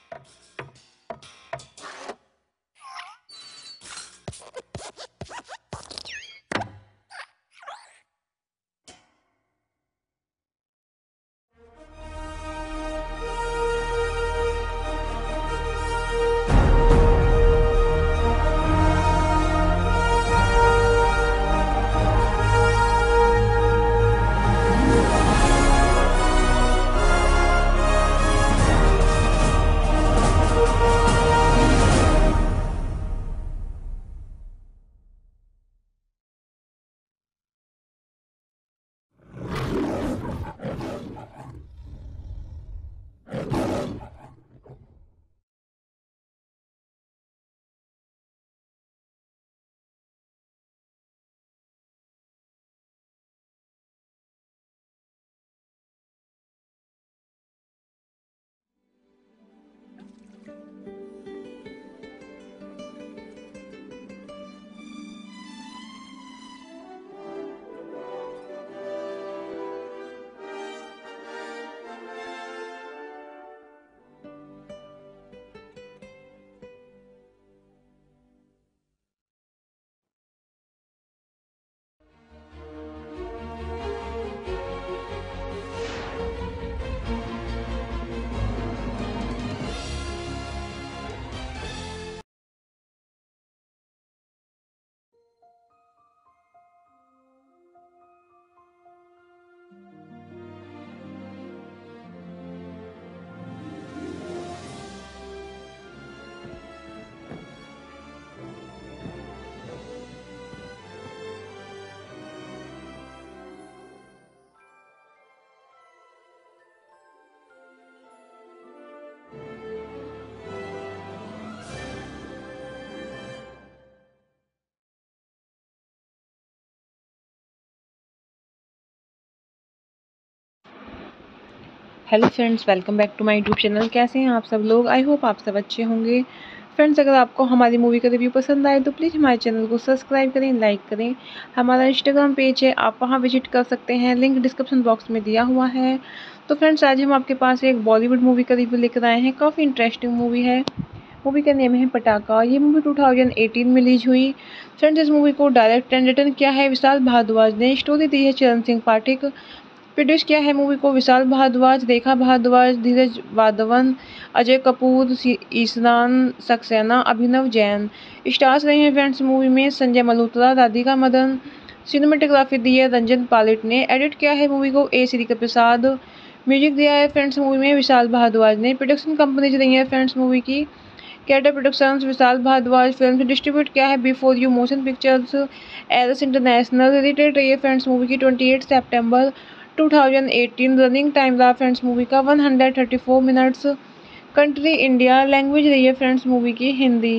Hello friends, welcome back to my YouTube channel. कैसे हैं आप सब लोग? आई होप आप सब अच्छे होंगे। फ्रेंड्स, अगर आपको हमारी मूवी का रिव्यू पसंद आए तो प्लीज़ हमारे चैनल को सब्सक्राइब करें, लाइक करें। हमारा इंस्टाग्राम पेज है, आप वहां विजिट कर सकते हैं, लिंक डिस्क्रिप्शन बॉक्स में दिया हुआ है। तो फ्रेंड्स, आज हम आपके पास एक बॉलीवुड मूवी का रिव्यू लेकर आए हैं। काफ़ी इंटरेस्टिंग मूवी है। मूवी का नेम है पटाखा। ये मूवी 2018 में रिलीज हुई। फ्रेंड्स, इस मूवी को डायरेक्ट एंड रिटर्न किया है विशाल भारद्वाज ने। स्टोरी दी है चरण सिंह पाठक। प्रोड्यूस किया है मूवी को विशाल भारद्वाज, रेखा भारद्वाज, धीरज वाधवन, अजय कपूर, ईशान सक्सेना, अभिनव जैन। स्टार्स रहे हैं फ्रेंड्स मूवी में संजय मल्होत्रा, राधिका मदन। सिनेमेटोग्राफी दी है रंजन पालिट ने। एडिट किया है मूवी को ए श्री प्रसाद। म्यूजिक दिया है फ्रेंड्स मूवी में विशाल भारद्वाज ने। प्रोडक्शन कंपनीज रही है फ्रेंड्स मूवी की कैटर productions, Vishal Bhardwaj film. Distribute किया है B4 you motion pictures, Eros international. Release रही है फ्रेंड्स मूवी की 28 सितंबर 2018। रनिंग टाइम रहा फ्रेंड्स मूवी का 134 मिनट्स। Country India. लैंग्वेज रही है फ्रेंड्स मूवी की हिंदी।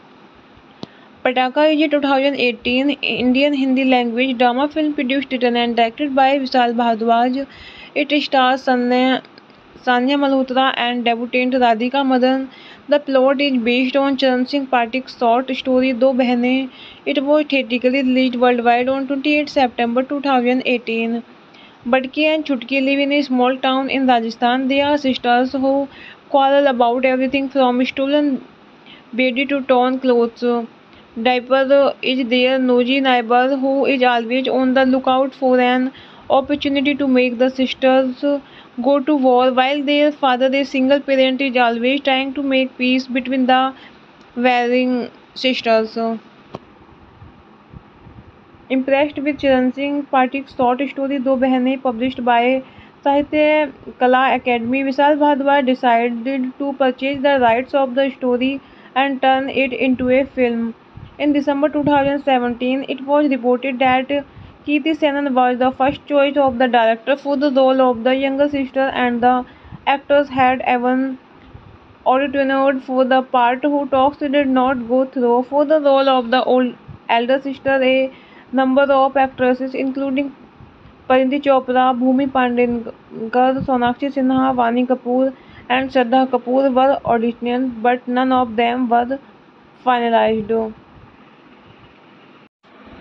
पटाखा ये 2018 Indian Hindi language drama film produced, written and directed by Vishal Bhardwaj. It stars Sanya Malhotra and debutant Radhika Madan. The plot is based on Charan Singh Pathak short story दो बहनें। It was theatrically released world wide on 28 September 2018. Badki and Chutki live in a small town in Rajasthan. They are sisters who quarrel about everything from stolen baby to torn clothes. Diaper is their nosy neighbor who is always on the lookout for an opportunity to make the sisters go to war, while their father, a single parent, is always trying to make peace between the warring sisters. Impressed with Charan Singh Pathak's short story दो बहनें, published by Sahitya Kala academy, Vishal Bhardwaj decided to purchase the rights of the story and turn it into a film. In December 2017, it was reported that Kirti Senon was the first choice of the director for the role of the younger sister, and the actors had even auditioned for the part, whose talks did not go through. For the role of the elder sister, a number of actresses including Parinti Chopra, Bhumi Pandekar, Sonakshi Sinha, Vani Kapoor and Shraddha Kapoor were auditioned, but none of them were finalized.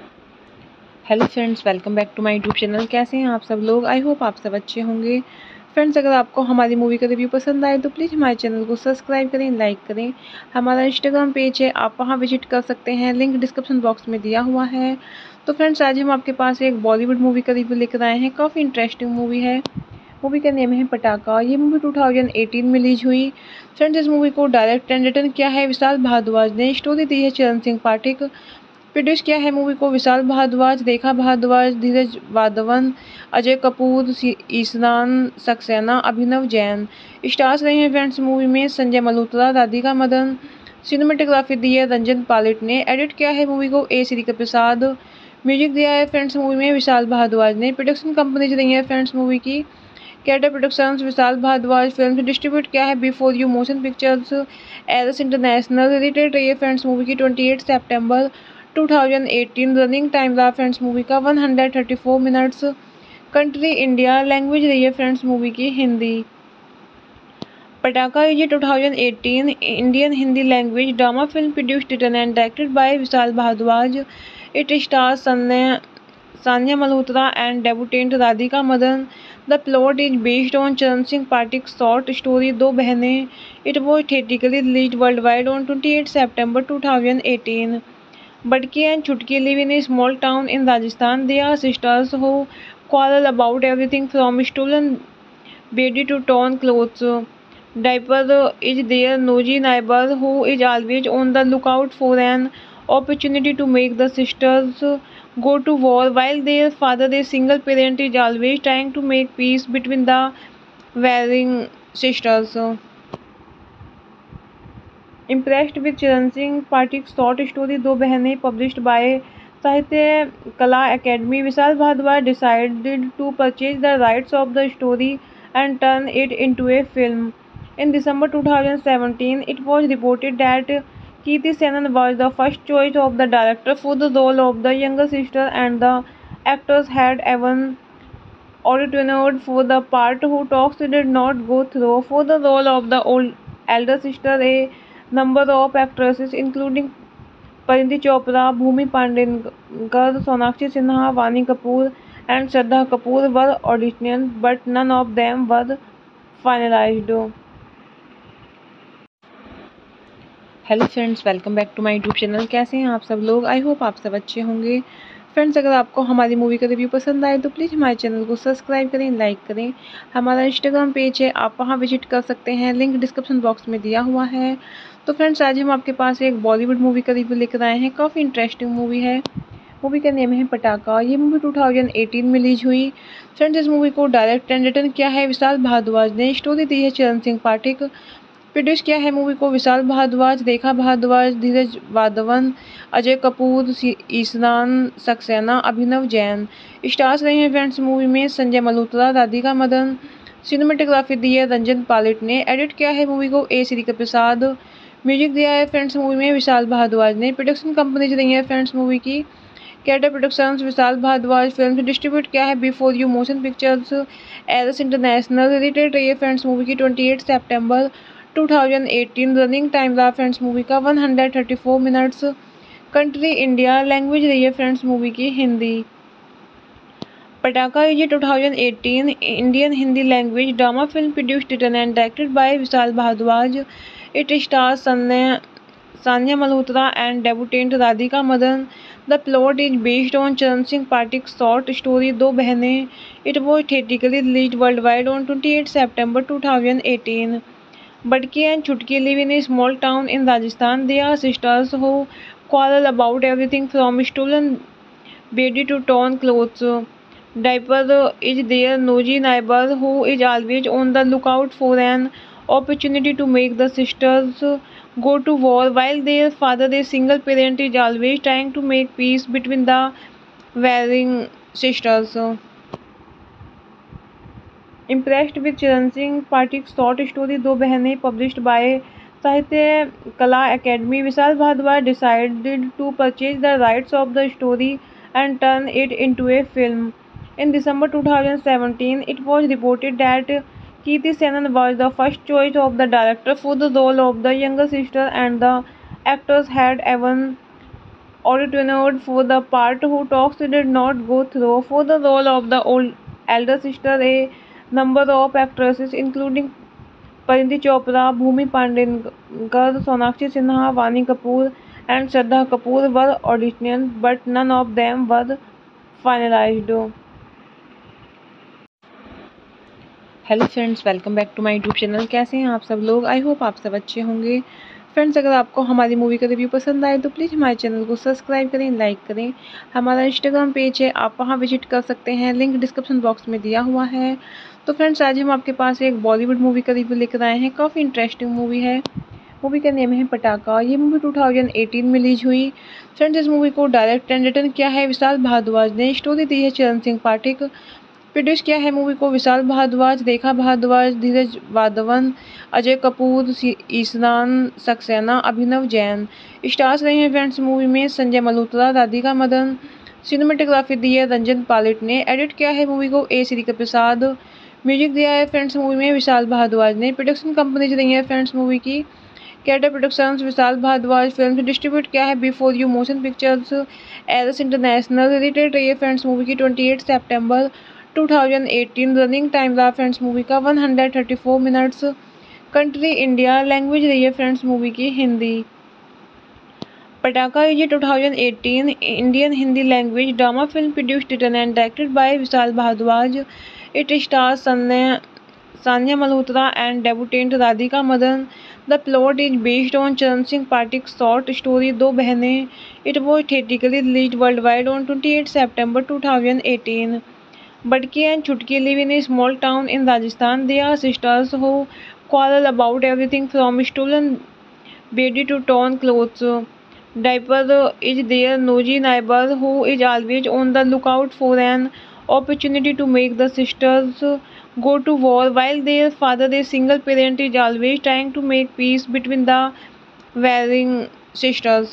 Hello friends, welcome back to my YouTube channel. कैसे हैं आप सब लोग? I hope आप सब अच्छे होंगे। Friends अगर आपको हमारी मूवी का रिव्यू पसंद आए तो प्लीज़ हमारे चैनल को सब्सक्राइब करें, लाइक करें। हमारा इंस्टाग्राम पेज है, आप वहां विजिट कर सकते हैं, लिंक डिस्क्रिप्शन बॉक्स में दिया हुआ है। तो फ्रेंड्स आज हम आपके पास एक बॉलीवुड मूवी का रिव्यू लेकर आए हैं। काफ़ी इंटरेस्टिंग मूवी है। मूवी का नेम है पटाखा। ये मूवी 2018 में रिलीज हुई। फ्रेंड्स इस मूवी को डायरेक्ट एंड रिटर्न किया है विशाल भारद्वाज ने। स्टोरी दी है चरण सिंह पाठक। प्रोड्यूस किया है मूवी को विशाल भारद्वाज, रेखा भारद्वाज, धीरज वाधवन, अजय कपूर, ईशान सक्सेना, अभिनव जैन। स्टार्स रहे हैं फ्रेंड्स मूवी में संजय मल्होत्रा, राधिका मदन। सिनेमेटोग्राफी दी है रंजन पालिट ने। एडिट किया है मूवी को ए श्री प्रसाद। म्यूजिक दिया है फ्रेंड्स मूवी में विशाल भारद्वाज ने। प्रोडक्शन कंपनीज रही है फ्रेंड्स मूवी की कैटर productions, Vishal Bhardwaj film. Distribute किया है before you motion pictures, Eros international. Release रही है फ्रेंड्स मूवी की 28 सितंबर 2018। रनिंग टाइम रहा फ्रेंड्स मूवी का 134 मिनट्स। Country India. लैंग्वेज रही है फ्रेंड्स मूवी की हिंदी। पटाखा ये 2018 Indian Hindi language drama film produced, written and directed by Vishal Bhardwaj. It stars Sanya Malhotra and debutant Radhika Madan. The plot is based on Charan Singh Pathak's short story दो बहनें. It was theatrically released worldwide on 28 September 2018. Badki and Chutki live in a small town in Rajasthan. They are sisters who quarrel about everything from stolen baby to torn clothes. Diaper is their nosy neighbor who is always on the lookout for an opportunity to make the sisters go to war, while their father, a single parent, is always trying to make peace between the warring sisters. Impressed with Charan Singh Pathak's short story दो बहनें, published by Sahitya Kala academy, Vishal Bhardwaj decided to purchase the rights of the story and turn it into a film. In December 2017, it was reported that Kirti Senon was the first choice of the director for the role of the younger sister, and the actors had even auditioned for the part. Who talks did not go through. For the role of the elder sister, a number of actresses, including Pariniti Chopra, Bhumi Pandekar, Sonakshi Sinha, Vani Kapoor, and Shraddha Kapoor, were auditioned, but none of them were finalized. Hello friends, welcome back to my YouTube channel. कैसे हैं आप सब लोग? I hope आप सब अच्छे होंगे। Friends अगर आपको हमारी मूवी का रिव्यू पसंद आए तो प्लीज़ हमारे चैनल को सब्सक्राइब करें, लाइक करें। हमारा इंस्टाग्राम पेज है, आप वहां विजिट कर सकते हैं, लिंक डिस्क्रिप्शन बॉक्स में दिया हुआ है। तो फ्रेंड्स आज हम आपके पास एक बॉलीवुड मूवी का रिव्यू लेकर आए हैं। काफ़ी इंटरेस्टिंग मूवी है। मूवी का नेम है पटाखा। ये मूवी 2018 में रिलीज हुई। फ्रेंड्स इस मूवी को डायरेक्ट एंड रिटर्न किया है विशाल भारद्वाज ने। स्टोरी दी है चरण सिंह पाठक। प्रोड्यूस किया है मूवी को विशाल भारद्वाज, रेखा भारद्वाज, धीरज वाधवन, अजय कपूर, ईशान सक्सेना, अभिनव जैन। स्टार्स रहे हैं फ्रेंड्स मूवी में संजय मल्होत्रा, राधिका मदन। सिनेमेटोग्राफी दी है रंजन पालिट ने। एडिट किया है मूवी को ए श्री प्रसाद। म्यूजिक दिया है फ्रेंड्स मूवी में विशाल भारद्वाज ने। प्रोडक्शन कंपनीज रही है फ्रेंड्स मूवी की कैटर productions, Vishal Bhardwaj film. Distribute किया है before you motion pictures, Eros international. Release रही है फ्रेंड्स मूवी की 28 सितंबर 2018। रनिंग टाइम रहा फ्रेंड्स मूवी का 134 मिनट्स। Country India. लैंग्वेज रही है फ्रेंड्स मूवी की हिंदी। पटाखा ये 2018 Indian Hindi language drama film produced, written and directed by Vishal Bhardwaj. It stars Sanya Malhotra and debutant Radhika Madan. The plot is based on Charan Singh Pathak's short story दो बहनें. It was theatrically released worldwide on 28 September 2018. Badki and Chutki live in a small town in Rajasthan. They are sisters who quarrel about everything from stolen baby to torn clothes. Diaper is their nosy neighbor who is always on the lookout for an opportunity to make the sisters go to war, while their father, a single parent, is always trying to make peace between the warring sisters. Impressed with Charan Singh Pathak's short story दो बहनें, published by Sahitya Kala academy, Vishal Bhardwaj decided to purchase the rights of the story and turn it into a film. In December 2017, it was reported that Kirti Senon was the first choice of the director for the role of the younger sister, and the actors had even auditioned for the part. Who talks did not go through. For the role of the elder sister, a number of actresses including Parinti Chopra, Bhumi Pandekar, Sonakshi Sinha, Vani Kapoor and Shraddha Kapoor were auditioned, but none of them were finalized. Hello friends, welcome back to my YouTube channel. कैसे हैं आप सब लोग? I hope आप सब अच्छे होंगे। Friends, अगर आपको हमारी मूवी का रिव्यू पसंद आए तो प्लीज़ हमारे चैनल को सब्सक्राइब करें, लाइक करें। हमारा इंस्टाग्राम पेज है, आप वहां विजिट कर सकते हैं, लिंक डिस्क्रिप्शन बॉक्स में दिया हुआ है। तो फ्रेंड्स, आज हम आपके पास एक बॉलीवुड मूवी का रिव्यू लेकर आए हैं। काफ़ी इंटरेस्टिंग मूवी है। मूवी का नेम है पटाखा। ये मूवी 2018 में रिलीज हुई। फ्रेंड्स, इस मूवी को डायरेक्ट एंड रिटर्न किया है विशाल भारद्वाज ने। स्टोरी दी है चरण सिंह पाठक। प्रोड्यूस किया है मूवी को विशाल भारद्वाज, रेखा भारद्वाज, धीरज वाधवन, अजय कपूर, ईशान सक्सेना, अभिनव जैन। स्टार्स रहे हैं फ्रेंड्स मूवी में संजय मल्होत्रा, राधिका मदन। सिनेमेटोग्राफी दी है रंजन पालिट ने। एडिट किया है मूवी को ए श्री प्रसाद। म्यूजिक दिया है फ्रेंड्स मूवी में विशाल भारद्वाज ने। प्रोडक्शन कंपनीज रही है फ्रेंड्स मूवी की कैटर productions, Vishal Bhardwaj film. Distribute किया है before you motion pictures, Eros international. Related रही है फ्रेंड्स मूवी की 28 सितंबर 2018। रनिंग टाइम रहा फ्रेंड्स मूवी का 134 मिनट्स। Country India. लैंग्वेज रही है फ्रेंड्स मूवी की हिंदी। पटाखा ये 2018 Indian Hindi language drama film produced, written and directed by Vishal Bhardwaj. It stars Sanya Malhotra and debutant Radhika Madan. The plot is based on चरण सिंह पाठक short story दो बहनें. It was theatrically released worldwide on 28 September 2018. Badki and Chutki live in a small town in Rajasthan. They are sisters who quarrel about everything from stolen baby to torn clothes. Diaper is their nosy neighbor who is always on the lookout for an opportunity to make the sisters go to war, while their father, a single parent, is always trying to make peace between the warring sisters.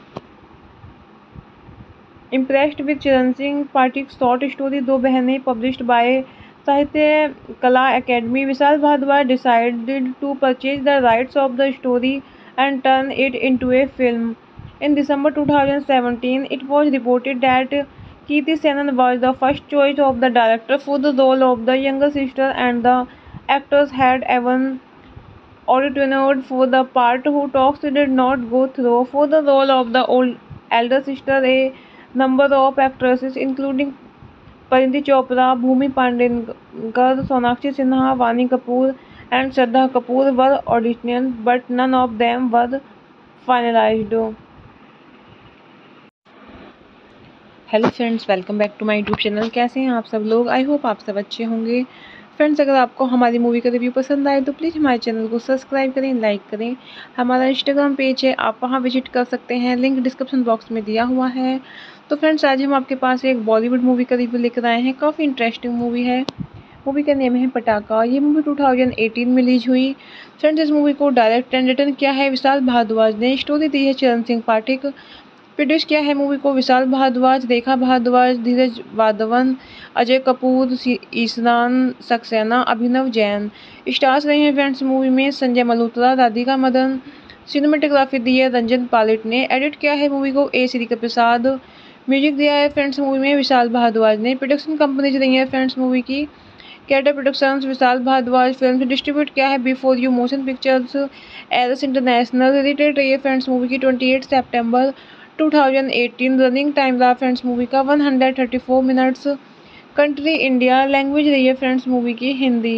Impressed with Charan Singh Pathak's short story दो बहनें, published by Sahitya Kala academy, Vishal Bhardwaj decided to purchase the rights of the story and turn it into a film. In December 2017, it was reported that Kirti Senon was the first choice of the director for the role of the younger sister, and the actors had even auditioned for the part. Who talks did not go through. For the role of the elder sister, a number of actresses including Parinti Chopra, Bhumi Pandekar, Sonakshi Sinha, Vani Kapoor and Shraddha Kapoor were auditioned, but none of them were finalized. Hello friends, welcome back to my YouTube channel. कैसे हैं आप सब लोग? I hope आप सब अच्छे होंगे। Friends, अगर आपको हमारी मूवी का रिव्यू पसंद आए तो प्लीज़ हमारे चैनल को सब्सक्राइब करें, लाइक करें। हमारा इंस्टाग्राम पेज है, आप वहां विजिट कर सकते हैं, लिंक डिस्क्रिप्शन बॉक्स में दिया हुआ है। तो फ्रेंड्स, आज हम आपके पास एक बॉलीवुड मूवी का रिव्यू लेकर आए हैं। काफ़ी इंटरेस्टिंग मूवी है। मूवी का नेम है पटाखा। ये मूवी 2018 में रिलीज हुई। फ्रेंड्स, इस मूवी को डायरेक्ट एंड रिटर्न किया है विशाल भारद्वाज ने। स्टोरी दी है चरण सिंह पाठक। प्रोड्यूस किया है मूवी को विशाल भारद्वाज, रेखा भारद्वाज, धीरज वाधवन, अजय कपूर, ईशान सक्सेना, अभिनव जैन। स्टार्स रहे हैं फ्रेंड्स मूवी में संजय मल्होत्रा, राधिका मदन। सिनेमेटोग्राफी दी है रंजन पालिट ने। एडिट किया है मूवी को ए श्री प्रसाद। म्यूजिक दिया है फ्रेंड्स मूवी में विशाल भारद्वाज ने। प्रोडक्शन कंपनीज रही है फ्रेंड्स मूवी की कैटर productions, Vishal Bhardwaj film. Distribute किया है before you motion pictures, Eros international. Related रही है फ्रेंड्स मूवी की 28 सितंबर 2018। रनिंग टाइम रहा फ्रेंड्स मूवी का 134 मिनट्स। Country India. लैंग्वेज रही है फ्रेंड्स मूवी की हिंदी।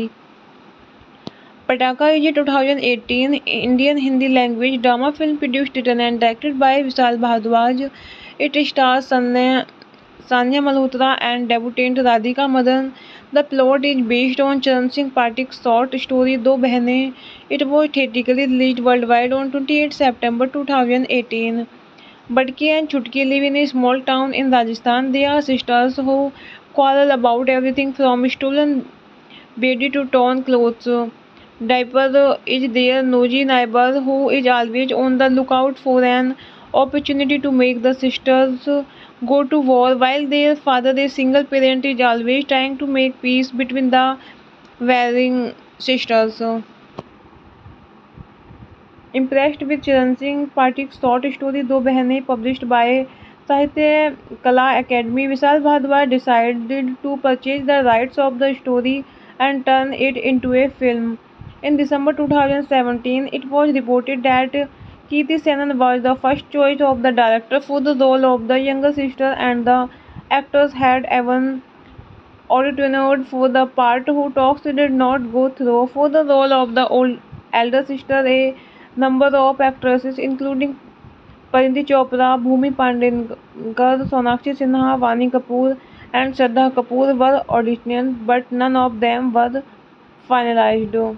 पटाखा ये 2018 Indian Hindi language drama film produced, written and directed by Vishal Bhardwaj. It stars Sanya Malhotra and debutant Radhika Madan. The plot is based on चरण सिंह पाठक short story दो बहनें. It was theatrically released worldwide on 28 September 2018. Badki and Chutki live in a small town in Rajasthan. They are sisters who quarrel about everything from stolen baby to torn clothes. Diaper is their nosy neighbor who is always on the lookout for an opportunity to make the sisters go to war, while their father, a single parent, is always trying to make peace between the warring sisters. Impressed with Charan Singh Pathak's short story दो बहनें, published by Sahitya Kala academy, Vishal Bhardwaj decided to purchase the rights of the story and turn it into a film. In December 2017, it was reported that Kirti Senon was the first choice of the director for the role of the younger sister, and the actors had even auditioned for the part who talks did not go through. For the role of the elder sister, a number of actresses, including Parinti Chopra, Bhumi Pandekar, Sonakshi Sinha, Vani Kapoor, and Shraddha Kapoor, were auditioned, but none of them were finalized.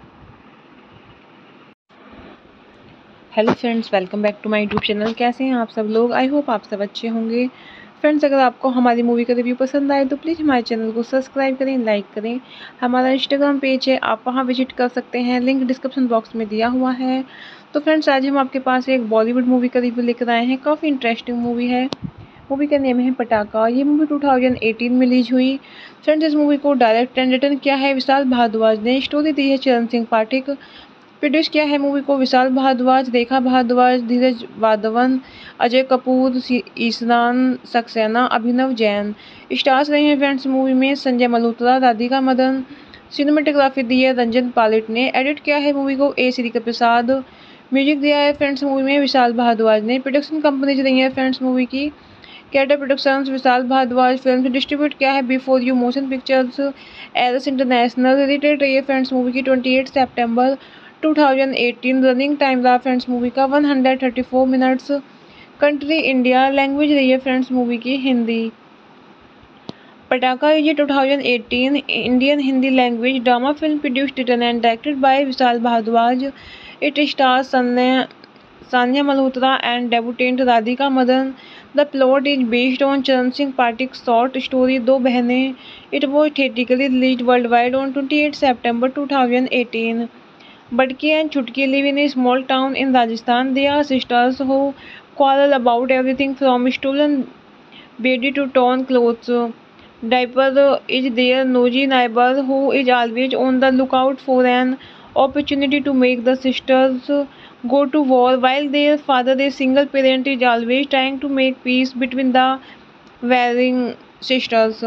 Hello friends, welcome back to my YouTube channel. कैसे हैं आप सब लोग? I hope आप सब अच्छे होंगे। Friends, अगर आपको हमारी मूवी का रिव्यू पसंद आए तो प्लीज़ हमारे चैनल को सब्सक्राइब करें, लाइक करें। हमारा इंस्टाग्राम पेज है, आप वहां विजिट कर सकते हैं, लिंक डिस्क्रिप्शन बॉक्स में दिया हुआ है। तो फ्रेंड्स, आज हम आपके पास एक बॉलीवुड मूवी का रिव्यू लेकर आए हैं। काफ़ी इंटरेस्टिंग मूवी है। मूवी का नेम है पटाखा। ये मूवी 2018 में रिलीज हुई। फ्रेंड्स, इस मूवी को डायरेक्ट एंड रिटर्न किया है विशाल भारद्वाज ने। स्टोरी दी है चरण सिंह पाठक। प्रोड्यूस किया है मूवी को विशाल भारद्वाज, रेखा भारद्वाज, धीरज वाधवन, अजय कपूर, ईशान सक्सेना, अभिनव जैन। स्टार्स रहे हैं फ्रेंड्स मूवी में संजय मल्होत्रा, राधिका मदन। सिनेमेटोग्राफी दी है रंजन पालिट ने। एडिट किया है मूवी को ए श्री प्रसाद। म्यूजिक दिया है फ्रेंड्स मूवी में विशाल भारद्वाज ने। प्रोडक्शन कंपनीज रही है फ्रेंड्स मूवी की कैटर productions, Vishal Bhardwaj film. Distribute किया है before you motion pictures, Eros international. Related रही है फ्रेंड्स मूवी की 28 सितंबर 2018। रनिंग टाइम रहा फ्रेंड्स मूवी का 134 मिनट्स। Country India. लैंग्वेज रही है फ्रेंड्स मूवी की हिंदी। पटाखा ये 2018 Indian Hindi language drama film produced, written and directed by Vishal Bhardwaj. It stars Sanya Malhotra and debutant Radhika Madan. The plot is based on Charan Singh Pathak short story दो बहनें। It was theatrically released world wide on 28 September 2018। Badki and Chutki live in a small town in Rajasthan. They are sisters who quarrel about everything from stolen baby to torn clothes. Diaper is their nosy neighbor who is always on the lookout for an opportunity to make the sisters go to war, while their father, a single parent, is always trying to make peace between the warring sisters.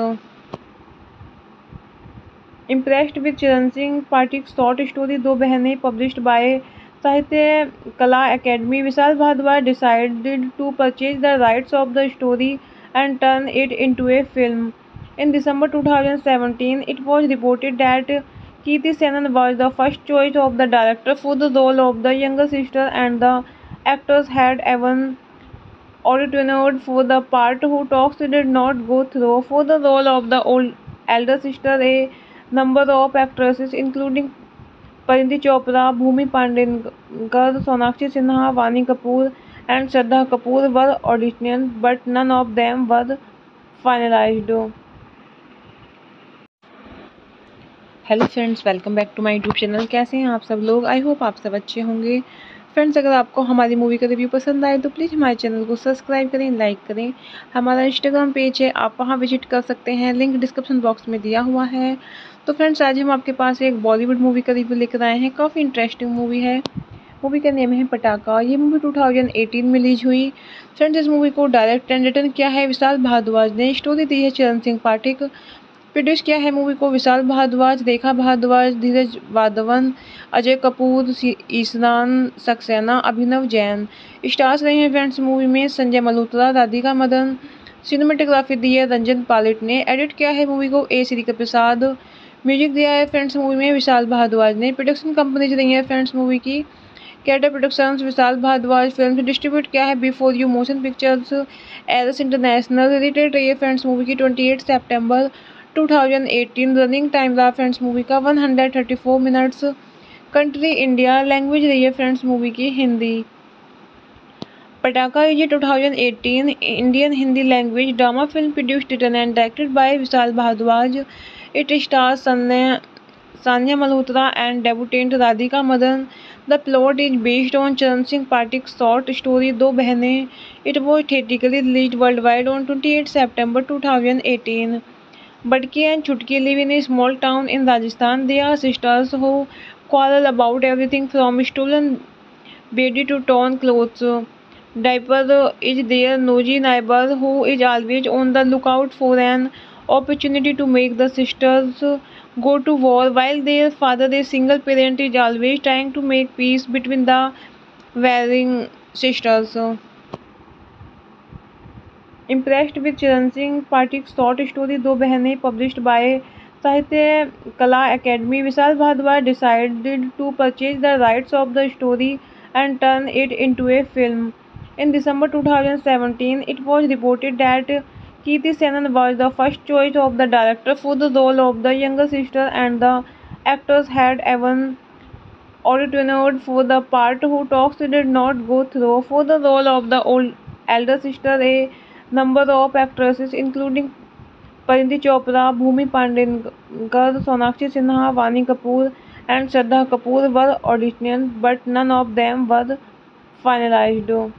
Impressed with Charan Singh Pathak's short story दो बहनें, published by Sahitya Kala academy, Vishal Bhardwaj decided to purchase the rights of the story and turn it into a film. In December 2017, it was reported that Kirti Senon was the first choice of the director for the role of the younger sister, and the actors had even auditioned for the part who talks did not go through. For the role of the elder sister, a number of actresses, including Parinti Chopra, Bhumi Pandekar, Sonakshi Sinha, Vani Kapoor, and Shraddha Kapoor, were auditioned, but none of them were finalized. Hello friends, welcome back to my YouTube channel. कैसे हैं आप सब लोग? I hope आप सब अच्छे होंगे। Friends, अगर आपको हमारी मूवी का रिव्यू पसंद आए तो प्लीज़ हमारे चैनल को सब्सक्राइब करें, लाइक करें। हमारा इंस्टाग्राम पेज है, आप वहां विजिट कर सकते हैं, लिंक डिस्क्रिप्शन बॉक्स में दिया हुआ है। तो फ्रेंड्स, आज हम आपके पास एक बॉलीवुड मूवी का रिव्यू लेकर आए हैं। काफ़ी इंटरेस्टिंग मूवी है। मूवी का नेम है पटाखा। ये मूवी 2018 में रिलीज हुई। फ्रेंड्स, इस मूवी को डायरेक्ट एंड रिटर्न किया है विशाल भारद्वाज ने। स्टोरी दी है चरण सिंह पाठक। प्रोड्यूस किया है मूवी को विशाल भारद्वाज, रेखा भारद्वाज, धीरज वाधवन, अजय कपूर, ईशान सक्सेना, अभिनव जैन। स्टार्स रहे हैं फ्रेंड्स मूवी में संजय मल्होत्रा, राधिका मदन। सिनेमेटोग्राफी दी है रंजन पालिट ने। एडिट किया है मूवी को ए श्री प्रसाद। म्यूजिक दिया है फ्रेंड्स मूवी में विशाल भारद्वाज ने। प्रोडक्शन कंपनीज रही है फ्रेंड्स मूवी की कैटर productions, Vishal Bhardwaj film. Distribute किया है before you motion pictures, Eros international. Related रही है फ्रेंड्स मूवी की 28 सितंबर 2018। रनिंग टाइम रहा फ्रेंड्स मूवी का 134 मिनट्स। Country India. लैंग्वेज रही है फ्रेंड्स मूवी की हिंदी। पटाखा ये 2018 Indian Hindi language drama film produced, written and directed by Vishal Bhardwaj. It stars Sanya Malhotra and debutant Radhika Madan. The plot is based on Charan Singh Pathak short story दो बहनें। It was theatrically released world wide on 28 September 2018। Badki and Chutki live in a small town in Rajasthan. They are sisters who quarrel about everything from stolen baby to torn clothes. Diaper is their nosy neighbor who is always on the lookout for an opportunity to make the sisters go to war, while their father, a single parent, is always trying to make peace between the warring sisters. Impressed with Charan Singh Pathik's short story दो बहनें, published by Sahitya Kala academy, Vishal Bhardwaj decided to purchase the rights of the story and turn it into a film. In December 2017, it was reported that Kirti Senon was the first choice of the director for the role of the younger sister, and the actors had even auditioned for the part, who talks did not go through. For the role of the elder sister, a number of actresses including Pariniti Chopra, Bhumi Pandekar, Sonakshi Sinha, Vani Kapoor and Shraddha Kapoor were auditioned, but none of them were finalized.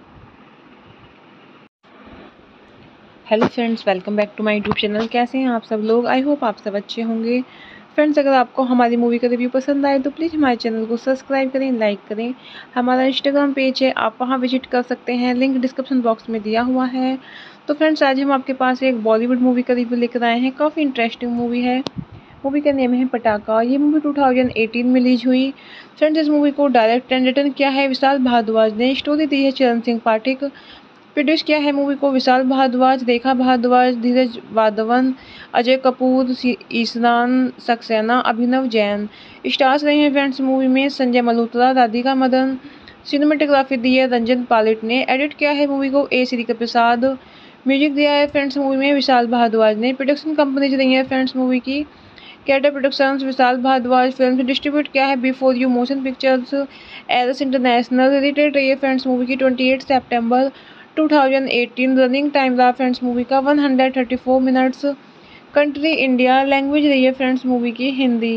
Hello friends, welcome back to my YouTube channel. कैसे हैं आप सब लोग? I hope आप सब अच्छे होंगे। Friends, अगर आपको हमारी मूवी का रिव्यू पसंद आए तो प्लीज़ हमारे चैनल को सब्सक्राइब करें, लाइक करें। हमारा इंस्टाग्राम पेज है, आप वहां विजिट कर सकते हैं, लिंक डिस्क्रिप्शन बॉक्स में दिया हुआ है। तो फ्रेंड्स, आज हम आपके पास एक बॉलीवुड मूवी का रिव्यू लेकर आए हैं। काफ़ी इंटरेस्टिंग मूवी है। मूवी का नेम है पटाखा। ये मूवी 2018 में रिलीज हुई। फ्रेंड्स, इस मूवी को डायरेक्ट एंड रिटन किया है विशाल भारद्वाज ने। स्टोरी दी है चरण सिंह पाठक। प्रोड्यूस किया है मूवी को विशाल भारद्वाज, रेखा भारद्वाज, धीरज वाधवन, अजय कपूर, ईशान सक्सेना, अभिनव जैन। स्टार्स रहे हैं फ्रेंड्स मूवी में संजय मल्होत्रा, राधिका मदन। सिनेमेटोग्राफी दी है रंजन पालिट ने। एडिट किया है मूवी को ए श्री प्रसाद। म्यूजिक दिया है फ्रेंड्स मूवी में विशाल भारद्वाज ने। प्रोडक्शन कंपनीज रही है फ्रेंड्स मूवी की कैटर productions, Vishal Bhardwaj film. Distribute किया है B4 you motion pictures, Eros international. Release रही है फ्रेंड्स मूवी की 28 सितंबर 2018। रनिंग टाइम रहा फ्रेंड्स मूवी का 134 मिनट्स। कंट्री इंडिया, लैंग्वेज रही है फ्रेंड्स मूवी की हिंदी।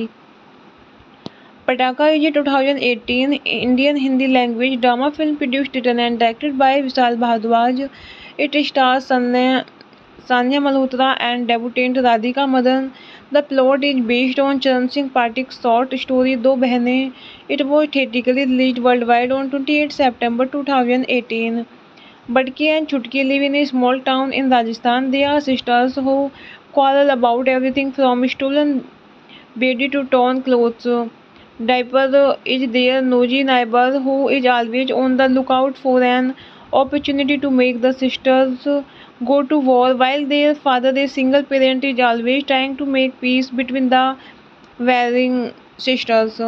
पटाखा ये 2018 Indian Hindi language drama film, produced written and directed by Vishal Bhardwaj. It stars Sanya Malhotra and debutant Radhika Madan. The plot is based on Charan Singh Pathak short story दो बहनें। It was theatrically release world wide on 28 September 2018. Badki and Chutki live in a small town in Rajasthan. They are sisters who quarrel about everything from stolen bedsheet to torn clothes. Diaper is their nosy neighbor who is always on the lookout for an opportunity to make the sisters go to war, while their father, a single parent, is always trying to make peace between the warring sisters.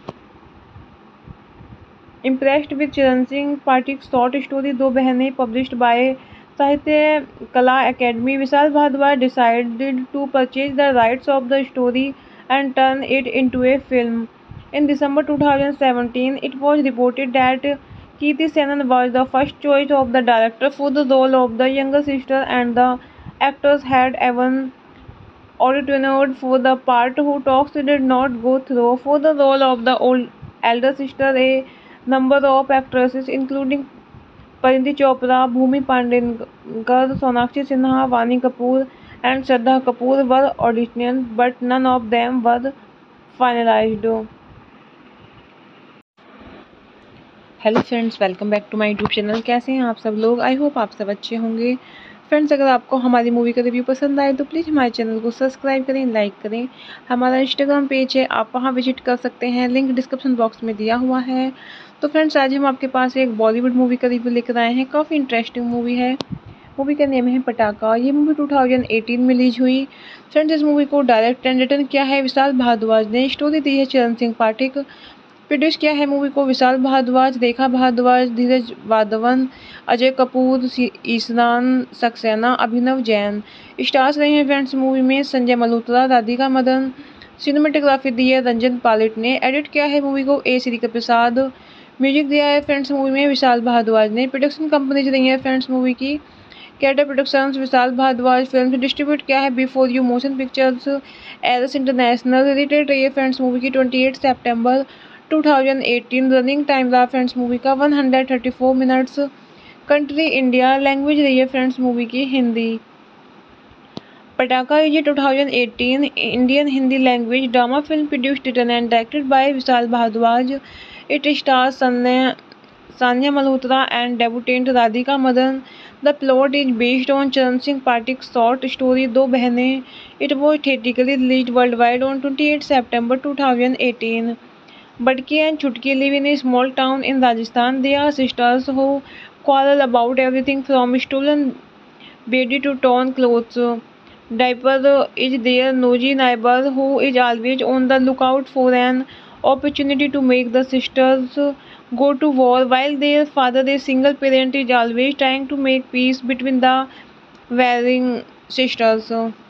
Impressed with Charan Singh Pathik's short story दो बहनें, published by Sahitya Kala academy, Vishal Bhardwaj decided to purchase the rights of the story and turn it into a film. In December 2017, it was reported that Kirti Senon was the first choice of the director for the role of the younger sister, and the actors had even auditioned for the part, who talks did not go through. For the role of the elder sister, a number of actresses including Pariniti Chopra, Bhumi Pandekar, Sonakshi Sinha, Vani Kapoor and Shraddha Kapoor were auditioned, but none of them were finalized. Hello friends, welcome back to my YouTube channel. कैसे हैं आप सब लोग? I hope आप सब अच्छे होंगे। Friends, अगर आपको हमारी मूवी का रिव्यू पसंद आए तो प्लीज़ हमारे चैनल को सब्सक्राइब करें, लाइक करें। हमारा इंस्टाग्राम पेज है, आप वहां विजिट कर सकते हैं, लिंक डिस्क्रिप्शन बॉक्स में दिया हुआ है। तो फ्रेंड्स, आज हम आपके पास एक बॉलीवुड मूवी का रिव्यू लेकर आए हैं। काफ़ी इंटरेस्टिंग मूवी है। मूवी का नेम है पटाखा। ये मूवी 2018 में रिलीज हुई। फ्रेंड्स, इस मूवी को डायरेक्ट एंड रिटन किया है विशाल भारद्वाज ने। स्टोरी दी है चरण सिंह पाठक। प्रोड्यूस किया है मूवी को विशाल भारद्वाज, रेखा भारद्वाज, धीरज वाधवन, अजय कपूर, ईशान सक्सेना, अभिनव जैन। स्टार्स रहे हैं फ्रेंड्स मूवी में संजय मल्होत्रा, राधिका मदन। सिनेमेटोग्राफी दी है रंजन पालिट ने। एडिट किया है मूवी को ए श्री प्रसाद। म्यूजिक दिया है फ्रेंड्स मूवी में विशाल भारद्वाज ने। प्रोडक्शन कंपनीज रही है फ्रेंड्स मूवी की कैटर productions, Vishal Bhardwaj film. Distribute किया है B4 you motion pictures, Eros international. Release रही है फ्रेंड्स मूवी की 28 सितंबर 2018। रनिंग टाइम रहा फ्रेंड्स मूवी का 134 मिनट्स। कंट्री इंडिया, लैंग्वेज रही है फ्रेंड्स मूवी की हिंदी। पटाखा ये 2018 Indian Hindi language drama film, produced written and directed by Vishal Bhardwaj. It stars Sanya Malhotra and debutant Radhika Madan. The plot is based on Charan Singh Pathik's short story Do Behne. It was theatrically released worldwide on 28 September 2018. Badki and Chutki live in a small town in Rajasthan. They are sisters who quarrel about everything from stolen baby to torn clothes. Diaper is their nosy neighbor who is always on the lookout for an opportunity to make the sisters go to war, while their father, a single parent, is always trying to make peace between the warring sisters.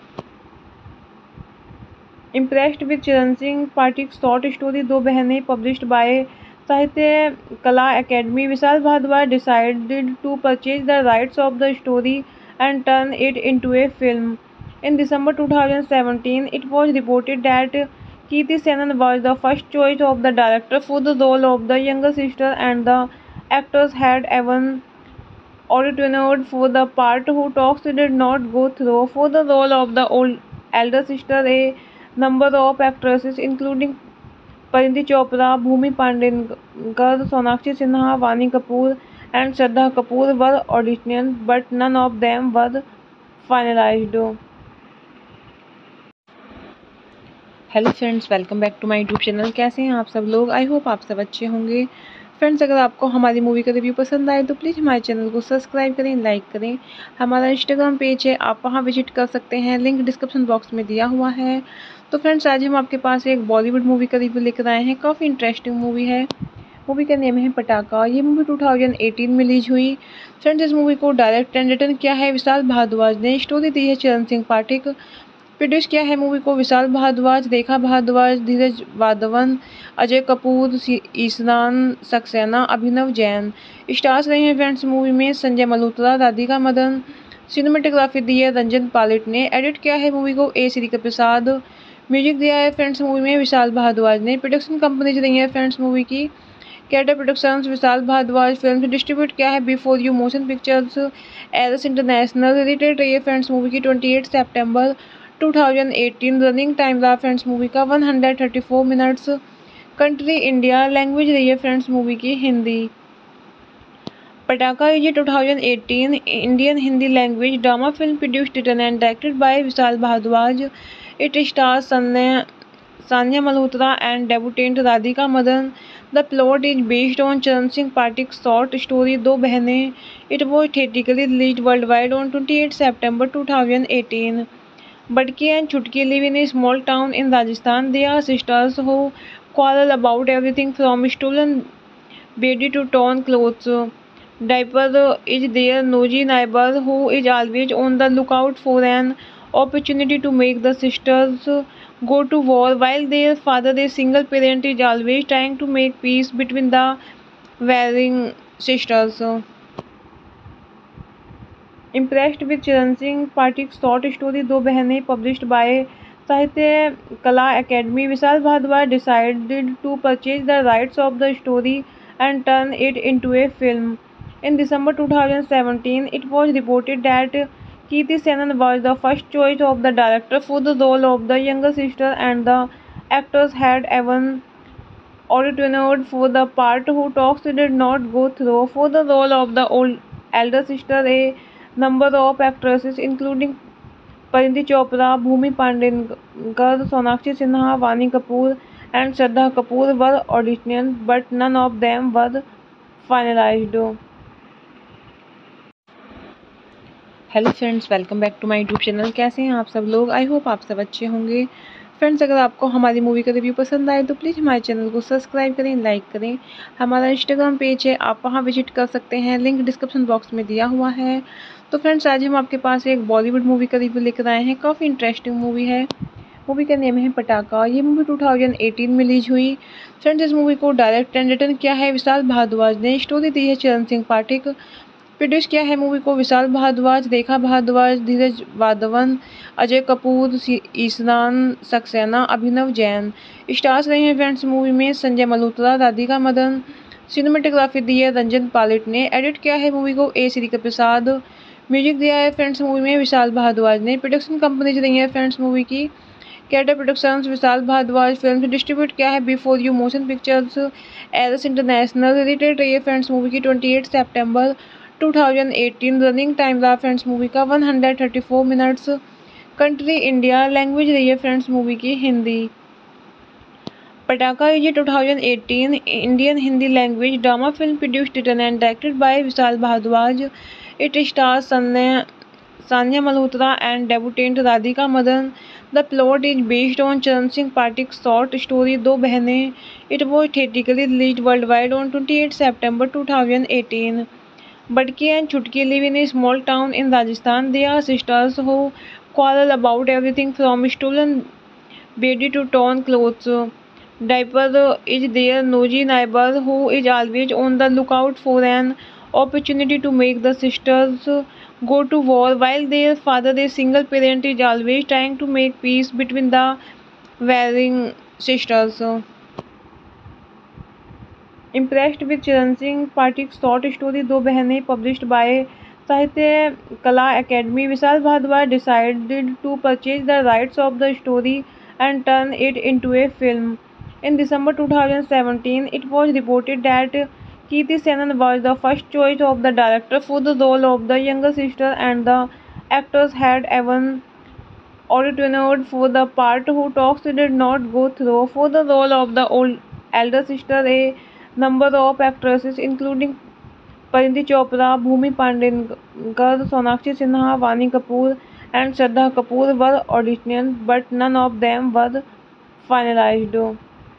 Impressed with Charan Singh Pathik's short story Do Behne, published by Sahitya Kala Academy, Vishal Bhardwaj decided to purchase the rights of the story and turn it into a film. In December 2017, it was reported that Kirti Senon was the first choice of the director for the role of the younger sister, and the actors had even auditioned for the part who talks did not go through. For the role of the elder sister, a number of actresses including Pariniti Chopra, Bhumi Pandekar, Sonakshi Sinha, Vani Kapoor and Shraddha Kapoor were auditioned, but none of them were finalized. Hello friends, welcome back to my YouTube channel. कैसे हैं आप सब लोग? I hope आप सब अच्छे होंगे। Friends, अगर आपको हमारी मूवी का रिव्यू पसंद आए तो प्लीज़ हमारे चैनल को सब्सक्राइब करें, लाइक करें। हमारा इंस्टाग्राम पेज है, आप वहां विजिट कर सकते हैं, लिंक डिस्क्रिप्शन बॉक्स में दिया हुआ है। तो फ्रेंड्स, आज हम आपके पास एक बॉलीवुड मूवी का रिव्यू लेकर आए हैं। काफ़ी इंटरेस्टिंग मूवी है। मूवी का नेम है पटाखा। ये मूवी 2018 में रिलीज हुई। फ्रेंड्स, इस मूवी को डायरेक्ट एंड रिटन किया है विशाल भारद्वाज ने। स्टोरी दी है चरण सिंह पाठक। प्रोड्यूस किया है मूवी को विशाल भारद्वाज, रेखा भारद्वाज, धीरज वाधवन, अजय कपूर, ईशान सक्सेना, अभिनव जैन। स्टार्स रहे हैं फ्रेंड्स मूवी में संजय मल्होत्रा, राधिका मदन। सिनेमेटोग्राफी दी है रंजन पालिट ने। एडिट किया है मूवी को ए श्री प्रसाद। म्यूजिक दिया है फ्रेंड्स मूवी में विशाल भारद्वाज ने। प्रोडक्शन कंपनीज रही है फ्रेंड्स मूवी की कैटर productions, Vishal Bhardwaj film. Distribute किया है B4 you motion pictures, Eros international. Release रही है फ्रेंड्स मूवी की 28 सितंबर 2018। रनिंग टाइम रहा फ्रेंड्स मूवी का 134 मिनट्स। Country India. लैंग्वेज रही है फ्रेंड्स मूवी की हिंदी। पटाखा ये 2018 Indian Hindi language drama film produced, written and directed by Vishal Bhardwaj. It stars Sanya Malhotra and debutant Radhika Madan. The plot is based on Charan Singh Pathik's short story Do Behne. It was theatrically released worldwide on 28 September 2018. Badki and Chutki live in a small town in Rajasthan. They are sisters who quarrel about everything from stolen baby to torn clothes. Diaper is their nosy neighbor who is always on the lookout for an opportunity to make the sisters go to war, while their father, a single parent, is always trying to make peace between the warring sisters. Impressed with Charan Singh Pathik's short story Do Behne, published by Sahitya Kala Academy, Vishal Bhardwaj decided to purchase the rights of the story and turn it into a film. In December 2017, it was reported that Kirti Senon was the first choice of the director for the role of the younger sister, and the actors had even auditioned for the part who talks did not go through. For the role of the elder sister, a number of actresses including Pariniti Chopra, Bhumi Pandekar, Sonakshi Sinha, Vani Kapoor and Shraddha Kapoor were auditioned, but none of them were finalized. Hello friends, welcome back to my YouTube channel. कैसे हैं आप सब लोग? I hope आप सब अच्छे होंगे। Friends, अगर आपको हमारी मूवी का रिव्यू पसंद आए तो प्लीज़ हमारे चैनल को सब्सक्राइब करें, लाइक करें। हमारा इंस्टाग्राम पेज है, आप वहां विजिट कर सकते हैं, लिंक डिस्क्रिप्शन बॉक्स में दिया हुआ है। तो फ्रेंड्स, आज हम आपके पास एक बॉलीवुड मूवी का रिव्यू लेकर आए हैं। काफ़ी इंटरेस्टिंग मूवी है। मूवी का नेम है पटाखा। ये मूवी 2018 में रिलीज हुई। फ्रेंड्स, इस मूवी को डायरेक्ट एंड रिटन किया है विशाल भारद्वाज ने। स्टोरी दी है चरण सिंह पाठक। प्रोड्यूस किया है मूवी को विशाल भारद्वाज, रेखा भारद्वाज, धीरज वाधवन, अजय कपूर, ईशान सक्सेना, अभिनव जैन। स्टार्स रहे हैं फ्रेंड्स मूवी में संजय मल्होत्रा, राधिका मदन। सिनेमेटोग्राफी दी है रंजन पालिट ने। एडिट किया है मूवी को ए श्री प्रसाद। म्यूजिक दिया है फ्रेंड्स मूवी में विशाल भारद्वाज ने। प्रोडक्शन कंपनीज रही है फ्रेंड्स मूवी की कैटर productions Vishal Bhardwaj film distribute किया है before you motion pictures Eros international. Release रही है फ्रेंड्स मूवी की 28 सितंबर 2018। रनिंग टाइम रहा फ्रेंड्स मूवी का 134 मिनट्स। कंट्री इंडिया, लैंग्वेज रही है फ्रेंड्स मूवी की हिंदी। पटाखा is a 2018 Indian Hindi language drama film produced, written and directed by Vishal Bhardwaj. It stars Sanya Malhotra and debutant Radhika Madan. The plot is based on Charan Singh Pathik's short story Do Behne. It was theatrically released worldwide on 28 September 2018. Badki and Chutki live in a small town in Rajasthan. They are sisters who quarrel about everything from stolen baby to torn clothes. Diaper is their nosy neighbor who is always on the lookout for an opportunity to make the sisters go to war, while their father, a single parent, is always trying to make peace between the warring sisters. Impressed with Charan Singh Pathik's short story Do Behne, published by Sahitya Kala Academy, Vishal Bhardwaj decided to purchase the rights of the story and turn it into a film. In December 2017, it was reported that Kirti Senon was the first choice of the director for the role of the younger sister, and the actors had even auditioned for the part who talks did not go through. For the role of the elder sister, a number of actresses including Parinti Chopra, Bhumi Pandekar, Sonakshi Sinha, Vani Kapoor and Shraddha Kapoor were auditioned, but none of them were finalized.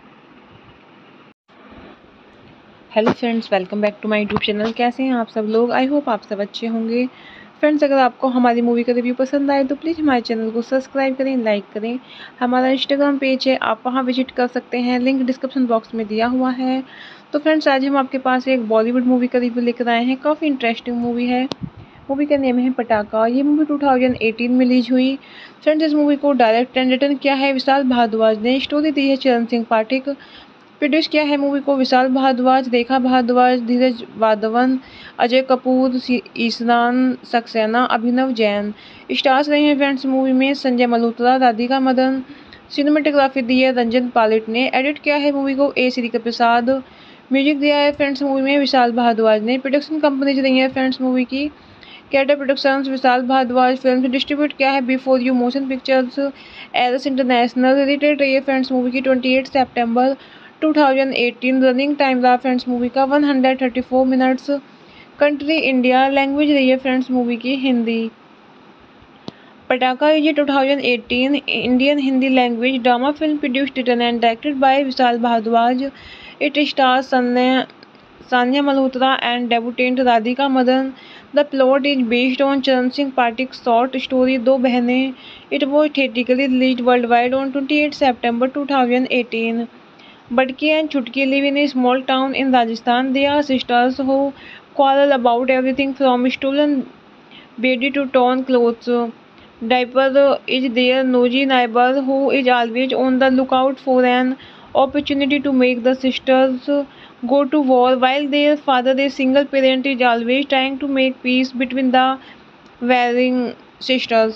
Hello friends, welcome back to my YouTube channel. कैसे हैं आप सब लोग? I hope आप सब अच्छे होंगे। Friends, अगर आपको हमारी मूवी का रिव्यू पसंद आए तो प्लीज़ हमारे चैनल को सब्सक्राइब करें, लाइक करें। हमारा इंस्टाग्राम पेज है, आप वहां विजिट कर सकते हैं, लिंक डिस्क्रिप्शन बॉक्स में दिया हुआ है। तो फ्रेंड्स, आज हम आपके पास एक बॉलीवुड मूवी का रिव्यू लेकर आए हैं। काफ़ी इंटरेस्टिंग मूवी है। मूवी का नेम है पटाखा। ये मूवी 2018 में रिलीज हुई। फ्रेंड्स, इस मूवी को डायरेक्ट एंड रिटर्न किया है विशाल भारद्वाज ने। स्टोरी दी है चरण सिंह पाठक। प्रोड्यूस किया है मूवी को विशाल भारद्वाज, रेखा भारद्वाज, धीरज वाधवन, अजय कपूर, ईशान सक्सेना, अभिनव जैन। स्टार्स रहे हैं फ्रेंड्स मूवी में संजय मल्होत्रा, राधिका मदन। सिनेमेटोग्राफी दी है रंजन पालिट ने। एडिट किया है मूवी को ए श्री प्रसाद। म्यूजिक दिया है फ्रेंड्स मूवी में विशाल भारद्वाज ने। प्रोडक्शन कंपनीज रही है फ्रेंड्स मूवी की कैटर productions Vishal Bhardwaj film distribute किया है before you motion pictures Eros international. Release रही है फ्रेंड्स मूवी की 28 सितंबर 2018। रनिंग टाइम रहा फ्रेंड्स मूवी का 134 मिनट्स। कंट्री इंडिया, लैंग्वेज रही है फ्रेंड्स मूवी की हिंदी। पटाखा is a 2018 Indian Hindi language drama film produced, written and directed by Vishal Bhardwaj. It stars Sanya Malhotra and debutant Radhika Madan. The plot is based on Charan Singh Pathik's short story Do Behne. It was theatrically released worldwide on 28 September 2018. Badki and Chutki live in a small town in Rajasthan. They are sisters who quarrel about everything from stolen baby to torn clothes. Diaper is their nosy neighbor who is always on the lookout for an opportunity to make the sisters go to war, while their father, a single parent, is always trying to make peace between the warring sisters.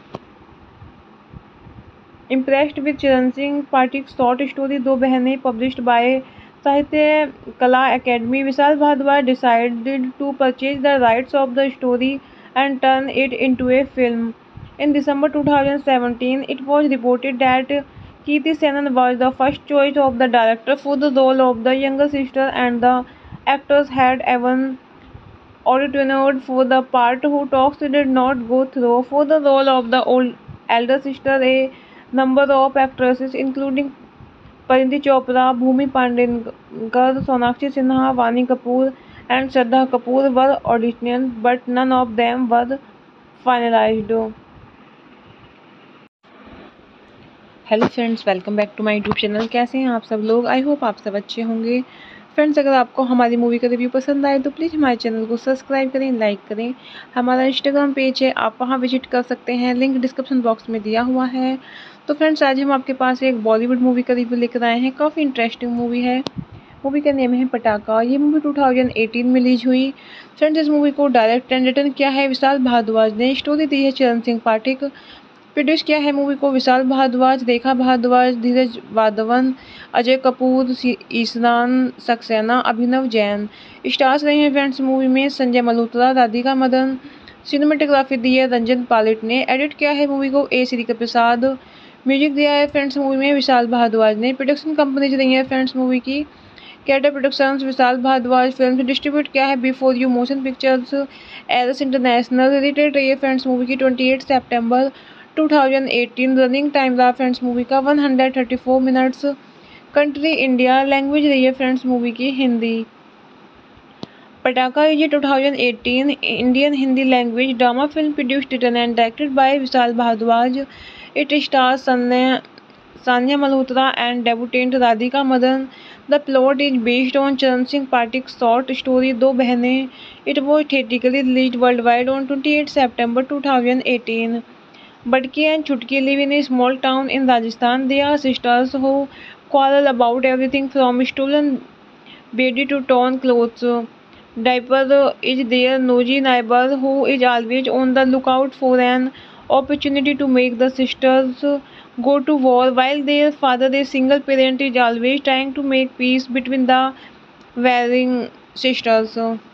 Impressed with Charan Singh Pathik's short story Do Behne, published by Sahitya Kala Academy, Vishal Bhardwaj decided to purchase the rights of the story and turn it into a film. In December 2017, it was reported that Kirti Senon was the first choice of the director for the role of the younger sister, and the actors had even auditioned for the part who talks did not go through. For the role of the elder sister, a number of actresses including Parinti Chopra, Bhumi Pandekar, Sonakshi Sinha, Vani Kapoor and Shraddha Kapoor were auditioned, but none of them were finalized. Hello friends, welcome back to my YouTube channel. कैसे हैं आप सब लोग? I hope आप सब अच्छे होंगे। Friends, अगर आपको हमारी मूवी का रिव्यू पसंद आए तो प्लीज़ हमारे चैनल को सब्सक्राइब करें, लाइक करें। हमारा इंस्टाग्राम पेज है, आप वहां विजिट कर सकते हैं, लिंक डिस्क्रिप्शन बॉक्स में दिया हुआ है। तो फ्रेंड्स, आज हम आपके पास एक बॉलीवुड मूवी का रिव्यू लेकर आए हैं। काफ़ी इंटरेस्टिंग मूवी है। मूवी का नेम है पटाखा। ये मूवी 2018 में रिलीज हुई। फ्रेंड्स, इस मूवी को डायरेक्ट एंड रिटर्न किया है विशाल भारद्वाज ने। स्टोरी दी है चरण सिंह पाठक। प्रोड्यूस किया है मूवी को विशाल भारद्वाज, रेखा भारद्वाज, धीरज वाधवन, अजय कपूर, ईशान सक्सेना, अभिनव जैन। स्टार्स रहे हैं फ्रेंड्स मूवी में संजय मल्होत्रा, राधिका मदन। सिनेमेटोग्राफी दी है रंजन पालिट ने। एडिट किया है मूवी को ए श्री प्रसाद। म्यूजिक दिया है फ्रेंड्स मूवी में विशाल भारद्वाज ने। प्रोडक्शन कंपनीज रही है फ्रेंड्स मूवी की कैटर productions, Vishal Bhardwaj film. Distribute किया है before you motion pictures, Eros international. Release रही है फ्रेंड्स मूवी की 28 सितंबर 2018। रनिंग टाइम रहा फ्रेंड्स मूवी का 134 मिनट्स। कंट्री इंडिया, लैंग्वेज रही है फ्रेंड्स मूवी की Hindi. Pataakha is 2018 Indian Hindi language drama film produced, written and directed by Vishal Bhardwaj. It stars Sanya Malhotra and debutant Radhika Madan. The plot is based on चरण सिंह पाठक short story दो बहनें. It was theatrically released worldwide on 28 September 2018. Badki and Chutki live in a small town in Rajasthan. They are sisters who quarrel about everything from stolen baby to torn clothes. Diaper is their nosy neighbor who is always on the lookout for an opportunity to make the sisters go to war, while their father, a single parent, is always trying to make peace between the warring sisters.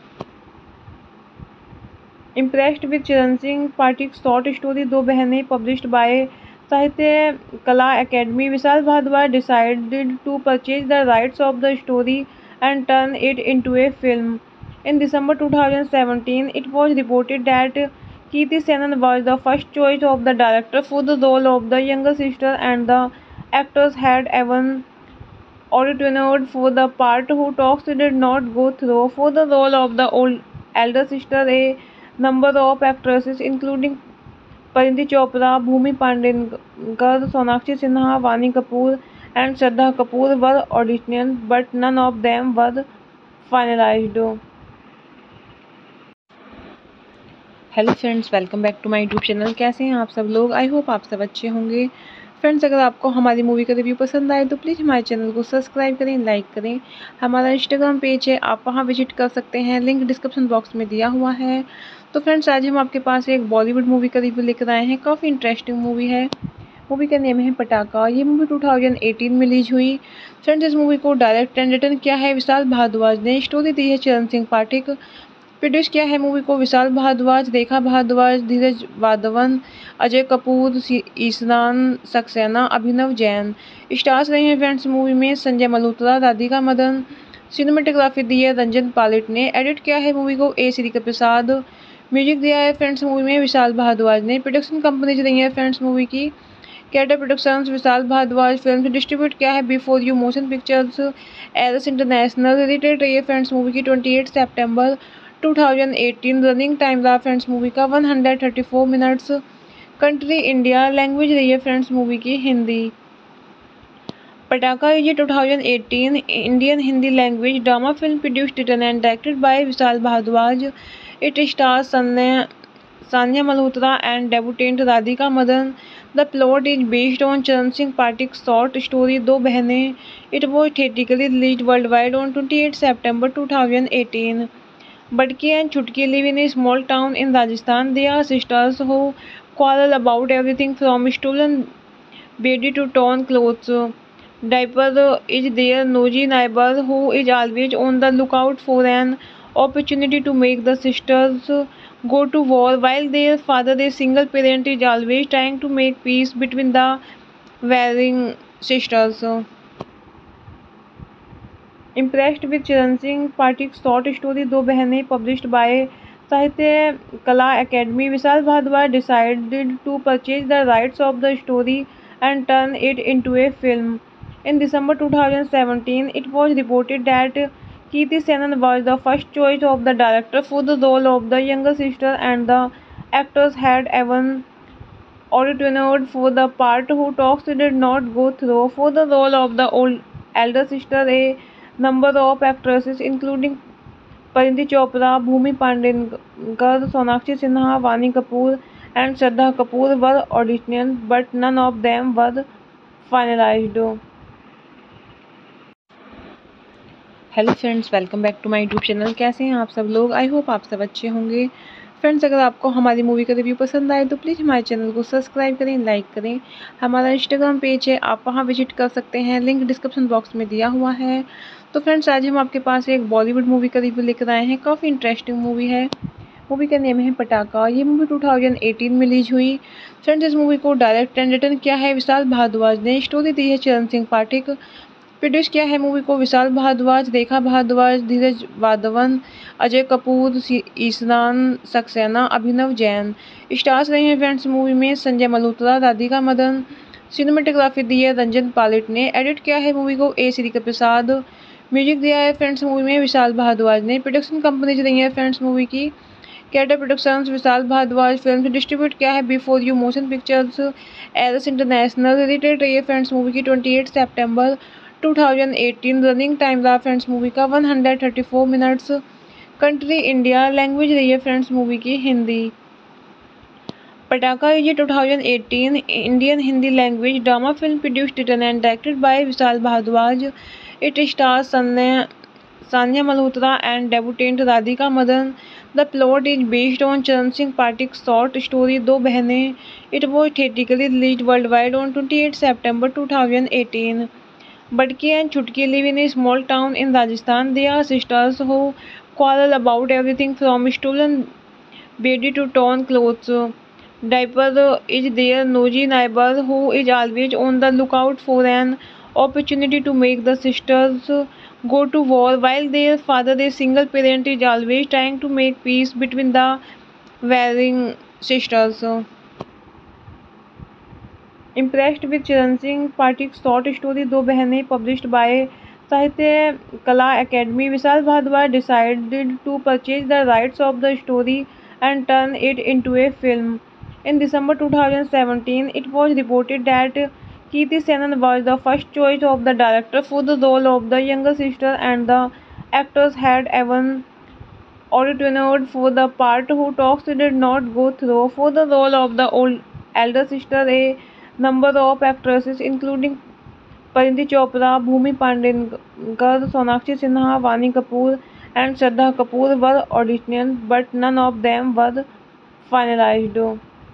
Impressed with Charan Singh Pathak's short story दो बहनें, published by Sahitya Kala academy, Vishal Bhardwaj decided to purchase the rights of the story and turn it into a film. In December 2017, it was reported that Kirti Senon was the first choice of the director for the role of the younger sister, and the actors had even auditioned for the part. Who talks did not go through. For the role of the elder sister, a number of actresses including Pariniti Chopra, Bhumi Pandekar, Sonakshi Sinha, Vani Kapoor and Shraddha Kapoor were auditioned, but none of them were finalized. Hello friends, welcome back to my YouTube channel. कैसे हैं आप सब लोग? I hope आप सब अच्छे होंगे। Friends, अगर आपको हमारी मूवी का रिव्यू पसंद आए तो प्लीज़ हमारे चैनल को सब्सक्राइब करें, लाइक करें। हमारा इंस्टाग्राम पेज है, आप वहां विजिट कर सकते हैं, लिंक डिस्क्रिप्शन बॉक्स में दिया हुआ है। तो फ्रेंड्स, आज हम आपके पास एक बॉलीवुड मूवी का रिव्यू लेकर आए हैं। काफ़ी इंटरेस्टिंग मूवी है। मूवी का नेम है पटाखा। ये मूवी 2018 में रिलीज हुई। फ्रेंड्स, इस मूवी को डायरेक्ट एंड रिटन किया है विशाल भारद्वाज ने। स्टोरी दी है चरण सिंह पाठक। प्रोड्यूस किया है मूवी को विशाल भारद्वाज, रेखा भारद्वाज, धीरज वाधवन, अजय कपूर, ईशान सक्सेना, अभिनव जैन। स्टार्स रहे हैं फ्रेंड्स मूवी में संजय मल्होत्रा, राधिका मदन। सिनेमेटोग्राफी दी है रंजन पालिट ने। एडिट किया है मूवी को ए श्री प्रसाद। म्यूजिक दिया है फ्रेंड्स मूवी में विशाल भारद्वाज ने। प्रोडक्शन कंपनीज रही है फ्रेंड्स मूवी की कैटर productions, Vishal Bhardwaj film. Distribute किया है before you motion pictures, Eros international. Release रही है फ्रेंड्स मूवी की 28 सितंबर 2018। रनिंग टाइम रहा फ्रेंड्स मूवी का 134 मिनट्स। कंट्री इंडिया, लैंग्वेज रही है फ्रेंड्स मूवी की Hindi. Pataakha is 2018 Indian Hindi language drama film produced, written and directed by Vishal Bhardwaj. It stars Sanya Malhotra and debutant Radhika Madan. The plot is based on चरण सिंह पाठक short story दो बहनें. It was theatrically released worldwide on 28 September 2018. Badki and Chutki live in a small town in Rajasthan. They are sisters who quarrel about everything from stolen baby to torn clothes. Diaper is their nosy neighbor who is always on the lookout for an opportunity to make the sisters go to war, while their father, a single parent, is always trying to make peace between the warring sisters. Impressed with Charan Singh Pathak's short story दो बहनें, published by Sahitya Kala academy, Vishal Bhardwaj decided to purchase the rights of the story and turn it into a film. In December 2017, it was reported that Kirti Senon was the first choice of the director for the role of the younger sister, and the actors had even auditioned for the part. Who talks did not go through. For the role of the elder sister, a number of actresses including Pariniti Chopra, Bhumi Pandekar, Sonakshi Sinha, Vani Kapoor and Shraddha Kapoor were auditioned, but none of them were finalized. Hello friends, welcome back to my YouTube channel. कैसे हैं आप सब लोग? I hope आप सब अच्छे होंगे। Friends अगर आपको हमारी मूवी का रिव्यू पसंद आए तो प्लीज़ हमारे चैनल को सब्सक्राइब करें, लाइक करें। हमारा इंस्टाग्राम पेज है, आप वहां विजिट कर सकते हैं, लिंक डिस्क्रिप्शन बॉक्स में दिया हुआ है। तो फ्रेंड्स आज हम आपके पास एक बॉलीवुड मूवी का रिव्यू लेकर आए हैं। काफ़ी इंटरेस्टिंग मूवी है। मूवी का नेम है पटाखा। ये मूवी 2018 में रिलीज हुई। फ्रेंड्स इस मूवी को डायरेक्ट एंड रिटर्न किया है विशाल भारद्वाज ने। स्टोरी दी है चरण सिंह पाठक। प्रोड्यूस किया है मूवी को विशाल भारद्वाज, रेखा भारद्वाज, धीरज वाधवन, अजय कपूर, ईशान सक्सेना, अभिनव जैन। स्टार्स रहे हैं फ्रेंड्स मूवी में संजय मल्होत्रा, राधिका मदन। सिनेमेटोग्राफी दी है रंजन पालिट ने। एडिट किया है मूवी को ए श्री प्रसाद। म्यूजिक दिया है फ्रेंड्स मूवी में विशाल भारद्वाज ने। प्रोडक्शन कंपनीज रही है फ्रेंड्स मूवी की कैटर productions, Vishal Bhardwaj film. Distribute किया है before you motion pictures, Eros international. Release रही है फ्रेंड्स मूवी की 28 सितंबर 2018। रनिंग टाइम रहा फ्रेंड्स मूवी का 134 मिनट्स। Country India. लैंग्वेज रही है फ्रेंड्स मूवी की हिंदी। पटाखा ये 2018 Indian Hindi language drama film produced, written and directed by Vishal Bhardwaj. It stars Sanya Malhotra and debutant Radhika Madan. The plot is based on Charan Singh Pathak's short story दो बहनें. It was theatrically released worldwide on 28 September 2018. Badki and Chutki live in a small town in Rajasthan. They are sisters who quarrel about everything from stolen baby to torn clothes. Diaper is their nosy neighbor who is always on the lookout for an opportunity to make the sisters go to war, while their father, a single parent, is always trying to make peace between the warring sisters. Impressed with Charan Singh Pathak's short story दो बहनें, published by Sahitya Kala academy, Vishal Bhardwaj decided to purchase the rights of the story and turn it into a film. In December 2017, it was reported that Kirti Senon was the first choice of the director for the role of the younger sister, and the actors had even auditioned for the part. Who talks did not go through. For the role of the elder sister, a number of actresses, including Pariniti Chopra, Bhumi Pandekar, Sonakshi Sinha, Vani Kapoor, and Shraddha Kapoor, were auditioned, but none of them were finalized.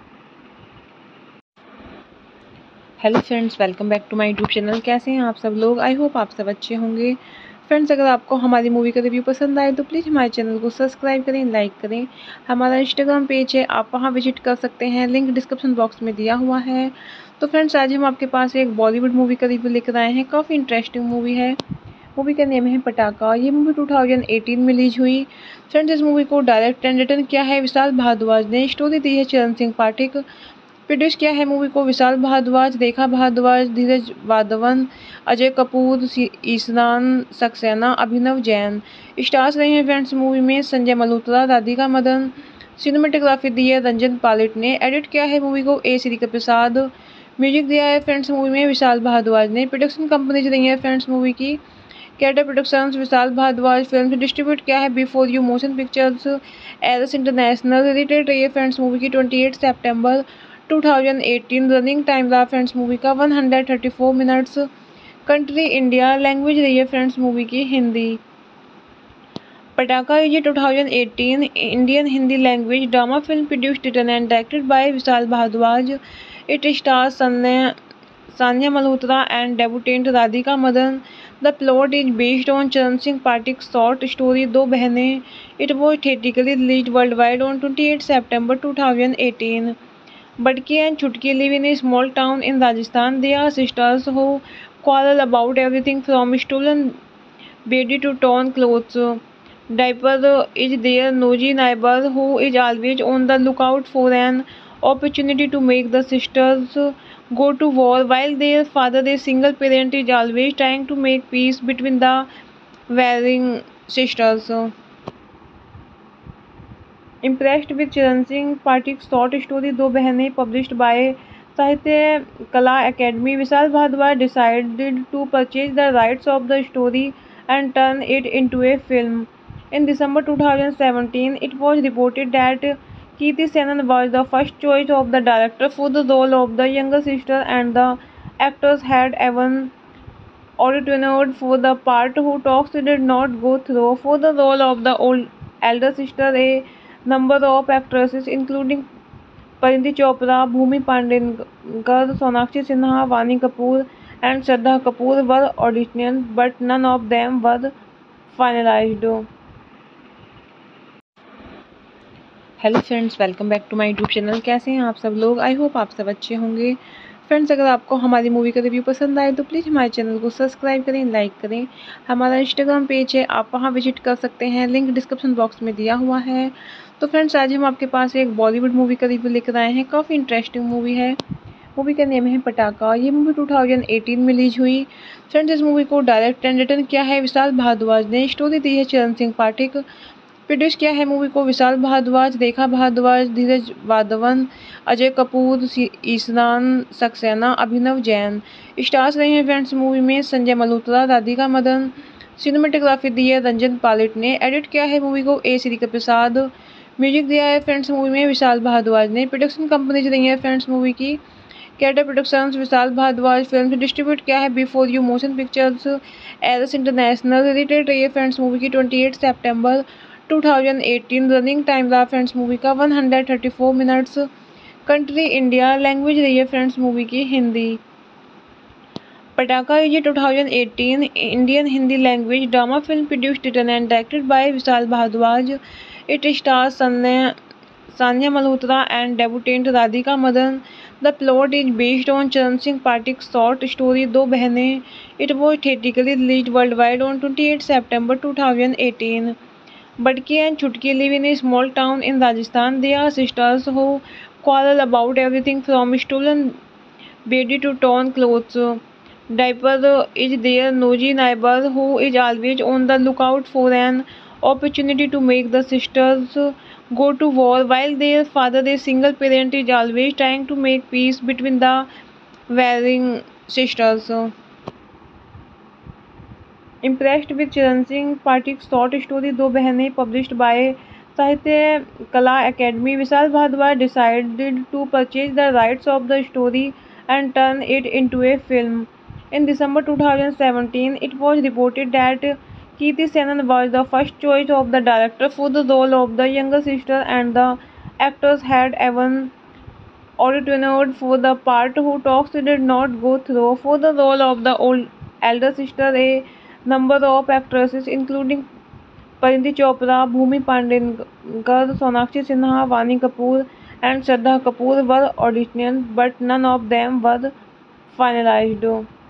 Hello friends, welcome back to my YouTube channel. कैसे हैं आप सब लोग? I hope आप सब अच्छे होंगे। Friends अगर आपको हमारी मूवी का रिव्यू पसंद आए तो प्लीज़ हमारे चैनल को सब्सक्राइब करें, लाइक करें। हमारा इंस्टाग्राम पेज है, आप वहां विजिट कर सकते हैं, लिंक डिस्क्रिप्शन बॉक्स में दिया हुआ है। तो फ्रेंड्स आज हम आपके पास एक बॉलीवुड मूवी का रिव्यू लेकर आए हैं। काफ़ी इंटरेस्टिंग मूवी है। मूवी का नेम है पटाखा। ये मूवी 2018 में रिलीज हुई। फ्रेंड्स इस मूवी को डायरेक्ट एंड रिटर्न किया है विशाल भारद्वाज ने। स्टोरी दी है चरण सिंह पाठक। प्रोड्यूस किया है मूवी को विशाल भारद्वाज, रेखा भारद्वाज, धीरज वाधवन, अजय कपूर, ईशान सक्सेना, अभिनव जैन। स्टार्स रहे हैं फ्रेंड्स मूवी में संजय मल्होत्रा, राधिका मदन। सिनेमेटोग्राफी दी है रंजन पालिट ने। एडिट किया है मूवी को ए श्री प्रसाद। म्यूजिक दिया है फ्रेंड्स मूवी में विशाल भारद्वाज ने। प्रोडक्शन कंपनीज रही है फ्रेंड्स मूवी की कैटर productions, Vishal Bhardwaj film. Distribute किया है before you motion pictures, Eros international. Release रही है फ्रेंड्स मूवी की 28 सितंबर 2018। रनिंग टाइम रहा फ्रेंड्स मूवी का 134 मिनट्स। Country India. लैंग्वेज रही है फ्रेंड्स मूवी की हिंदी। पटाखा ये 2018 Indian Hindi language drama film produced, written and directed by Vishal Bhardwaj. It stars Sanya Malhotra and debutant Radhika Madan. The plot is based on Charan Singh Pathak's short story दो बहनें. It was theatrically released worldwide on 28 September 2018. Badki and Chutki live in a small town in Rajasthan. They are sisters who quarrel about everything from stolen baby to torn clothes. Diaper is their nosy neighbor who is always on the lookout for an opportunity to make the sisters go to war, while their father, a single parent, is always trying to make peace between the warring sisters. Impressed with Charan Singh Pathak's short story दो बहनें, published by Sahitya Kala academy, Vishal Bhardwaj decided to purchase the rights of the story and turn it into a film. In December 2017, it was reported that Kirti Senon was the first choice of the director for the role of the younger sister, and the actors had even auditioned for the part. Who talks did not go through. For the role of the elder sister, a number of actresses including Parinti Chopra, Bhumi Pandekar, Sonakshi Sinha, Vani Kapoor and Shraddha Kapoor were auditioned, but none of them were finalized. Hello friends, welcome back to my YouTube channel. कैसे हैं आप सब लोग? I hope आप सब अच्छे होंगे। Friends, अगर आपको हमारी मूवी का रिव्यू पसंद आए तो प्लीज़ हमारे चैनल को सब्सक्राइब करें, लाइक करें। हमारा इंस्टाग्राम पेज है, आप वहां विजिट कर सकते हैं, लिंक डिस्क्रिप्शन बॉक्स में दिया हुआ है। तो फ्रेंड्स, आज हम आपके पास एक बॉलीवुड मूवी का रिव्यू लेकर आए हैं। काफ़ी इंटरेस्टिंग मूवी है। मूवी का नेम है पटाखा। ये मूवी 2018 में रिलीज हुई। फ्रेंड्स, इस मूवी को डायरेक्ट एंड रिटर्न किया है विशाल भारद्वाज ने। स्टोरी दी है चरण सिंह पाठक। प्रोड्यूस किया है मूवी को विशाल भारद्वाज, रेखा भारद्वाज, धीरज वाधवन, अजय कपूर, ईशान सक्सेना, अभिनव जैन। स्टार्स रहे हैं फ्रेंड्स मूवी में संजय मल्होत्रा, राधिका मदन। सिनेमेटोग्राफी दी है रंजन पालिट ने। एडिट किया है मूवी को ए श्री प्रसाद। म्यूजिक दिया है फ्रेंड्स मूवी में विशाल भारद्वाज ने। प्रोडक्शन कंपनीज रही है फ्रेंड्स मूवी की कैटर productions, Vishal Bhardwaj film. Distribute किया है before you motion pictures, Eros international. Release रही है फ्रेंड्स मूवी की 28 सितंबर 2018। रनिंग टाइम रहा फ्रेंड्स मूवी का 134 मिनट्स। Country India. लैंग्वेज रही है फ्रेंड्स मूवी की हिंदी। पटाखा ये 2018 Indian Hindi language drama film produced, written and directed by Vishal Bhardwaj. It stars Sanya Malhotra and debutant Radhika Madan. The plot is based on Charan Singh Pathak short story दो बहनें। It was theatrically release world wide on 28 September 2018. Badki and Chutki live in a small town in Rajasthan. They are sisters who quarrel about everything from stolen baby to torn clothes. Diaper is their nosy neighbor who is always on the lookout for an opportunity to make the sisters go to war, while their father, a single parent, is always trying to make peace between the warring sisters. Impressed with Charan Singh Pathak's short story दो बहनें, published by Sahitya Kala academy, Vishal Bhardwaj decided to purchase the rights of the story and turn it into a film. In December 2017, it was reported that Kirti Senon was the first choice of the director for the role of the younger sister, and the actors had even auditioned for the part, whose talks did not go through. For the role of the elder sister, a number of actresses including Parinti Chopra, Bhumi Pandekar, Sonakshi Sinha, Vani Kapoor and Shraddha Kapoor were auditioned, but none of them were finalized.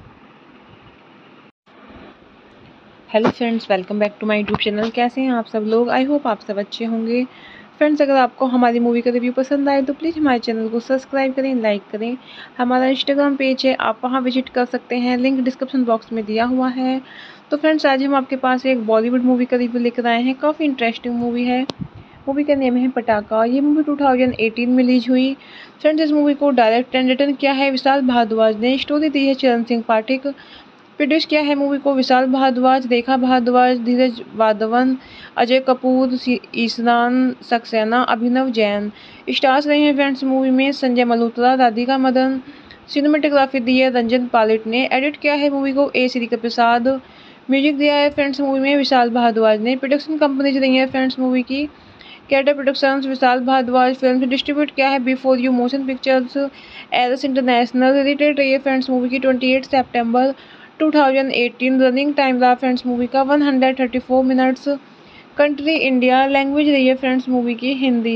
Hello friends, welcome back to my YouTube channel. कैसे हैं आप सब लोग? I hope आप सब अच्छे होंगे। Friends, अगर आपको हमारी मूवी का रिव्यू पसंद आए तो प्लीज़ हमारे चैनल को सब्सक्राइब करें, लाइक करें। हमारा इंस्टाग्राम पेज है, आप वहां विजिट कर सकते हैं, लिंक डिस्क्रिप्शन बॉक्स में दिया हुआ है। तो फ्रेंड्स, आज हम आपके पास एक बॉलीवुड मूवी का रिव्यू लेकर आए हैं। काफ़ी इंटरेस्टिंग मूवी है। मूवी का नेम है पटाखा। ये मूवी 2018 में रिलीज हुई। फ्रेंड्स, इस मूवी को डायरेक्ट एंड रिटर्न किया है विशाल भारद्वाज ने। स्टोरी दी है चरण सिंह पाठक। प्रोड्यूस किया है मूवी को विशाल भारद्वाज, रेखा भारद्वाज, धीरज वाधवन, अजय कपूर, ईशान सक्सेना, अभिनव जैन। स्टार्स रहे हैं फ्रेंड्स मूवी में संजय मल्होत्रा, राधिका मदन। सिनेमेटोग्राफी दी है रंजन पालिट ने। एडिट किया है मूवी को ए श्री प्रसाद। म्यूजिक दिया है फ्रेंड्स मूवी में विशाल भारद्वाज ने। प्रोडक्शन कंपनीज रही है फ्रेंड्स मूवी की कैटर productions, Vishal Bhardwaj film. Distribute किया है before you motion pictures, Eros international. Release रही है फ्रेंड्स मूवी की 28 सितंबर 2018। रनिंग टाइम रहा फ्रेंड्स मूवी का 134 मिनट्स। Country India. लैंग्वेज रही है फ्रेंड्स मूवी की हिंदी।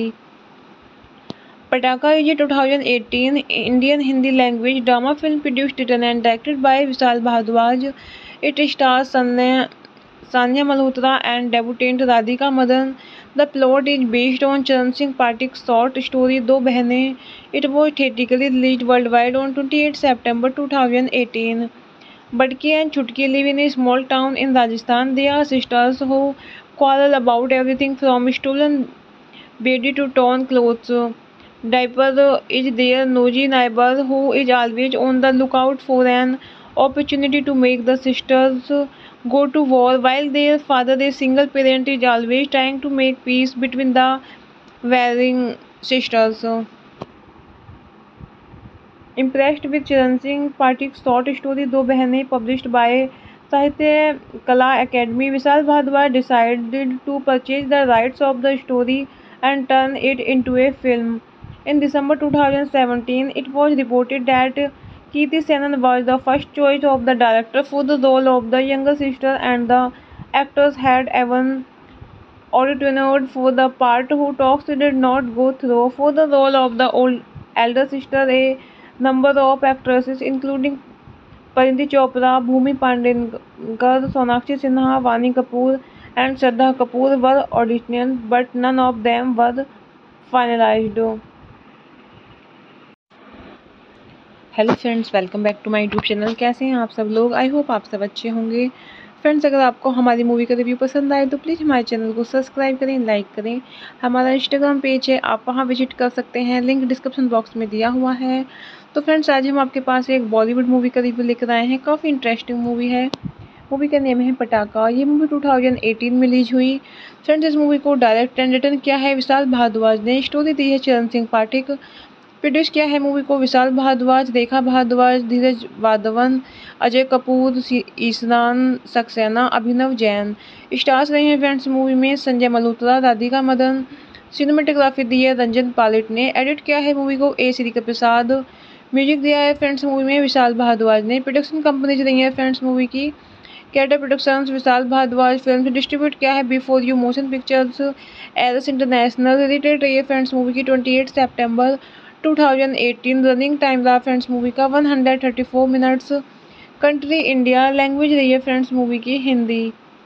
पटाखा ये 2018 Indian Hindi language drama film produced, written and directed by Vishal Bhardwaj. It stars Sanya Malhotra and debutant Radhika Madan. The plot is based on Charan Singh Pathak short story दो बहनें। It was theatrically release world wide on 28 September 2018. Badki and Chutki live in a small town in Rajasthan. They are sisters who quarrel about everything from stolen baby to torn clothes. Diaper is their nosy neighbor who is always on the lookout for an opportunity to make the sisters go to war, while their father, a single parent, is always trying to make peace between the warring sisters. Impressed with Charan Singh Pathak's short story दो बहनें, published by Sahitya Kala academy, Vishal Bhardwaj decided to purchase the rights of the story and turn it into a film. In December 2017, it was reported that Kirti Senon was the first choice of the director for the role of the younger sister, and the actors had even auditioned for the part who talks did not go through. For the role of the elder sister, a number of actresses, including Parinti Chopra, Bhumi Pandekar, Sonakshi Sinha, Vani Kapoor, and Shraddha Kapoor, were auditioned, but none of them were finalized. Hello friends, welcome back to my YouTube channel. कैसे हैं आप सब लोग? I hope आप सब अच्छे होंगे। Friends, अगर आपको हमारी मूवी का रिव्यू पसंद आए तो प्लीज़ हमारे चैनल को सब्सक्राइब करें, लाइक करें। हमारा इंस्टाग्राम पेज है, आप वहां विजिट कर सकते हैं, लिंक डिस्क्रिप्शन बॉक्स में दिया हुआ है। तो फ्रेंड्स, आज हम आपके पास एक बॉलीवुड मूवी का रिव्यू लेकर आए हैं। काफ़ी इंटरेस्टिंग मूवी है। मूवी का नेम है पटाखा। ये मूवी 2018 में रिलीज हुई। फ्रेंड्स, इस मूवी को डायरेक्ट एंड रिटर्न किया है विशाल भारद्वाज ने। स्टोरी दी है चरण सिंह पाठक। प्रोड्यूस किया है मूवी को विशाल भारद्वाज, रेखा भारद्वाज, धीरज वाधवन, अजय कपूर, ईशान सक्सेना, अभिनव जैन। स्टार्स रहे हैं फ्रेंड्स मूवी में संजय मल्होत्रा, राधिका मदन। सिनेमेटोग्राफी दी है रंजन पालिट ने। एडिट किया है मूवी को ए श्री प्रसाद। म्यूजिक दिया है फ्रेंड्स मूवी में विशाल भारद्वाज ने। प्रोडक्शन कंपनीज रही है फ्रेंड्स मूवी की कैटर productions, Vishal Bhardwaj film. Distribute किया है before you motion pictures, Eros international. Related रही है फ्रेंड्स मूवी की 28 सितंबर 2018। रनिंग टाइम रहा फ्रेंड्स मूवी का 134 मिनट्स। Country India. लैंग्वेज रही है फ्रेंड्स मूवी की हिंदी।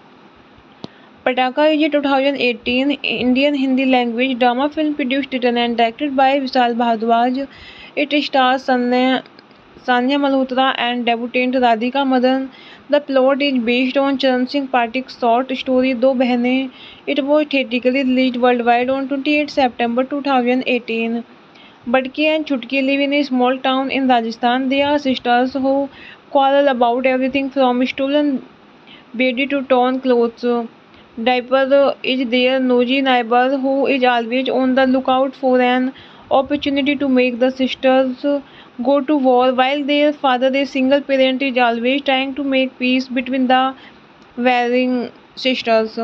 पटाखा ये 2018 Indian Hindi language drama film produced, written and directed by Vishal Bhardwaj. It stars Sanya Malhotra and debutant Radhika Madan. The plot is based on Charan Singh Pathak short story दो बहनें। It was theatrically released world wide on 28 September 2018। Badki and Chutki live in a small town in Rajasthan. They are sisters who quarrel about everything from stolen baby to torn clothes. Diaper is their nosy neighbor who is always on the lookout for an opportunity to make the sisters go to war, while their father, a single parent, is always trying to make peace between the warring sisters.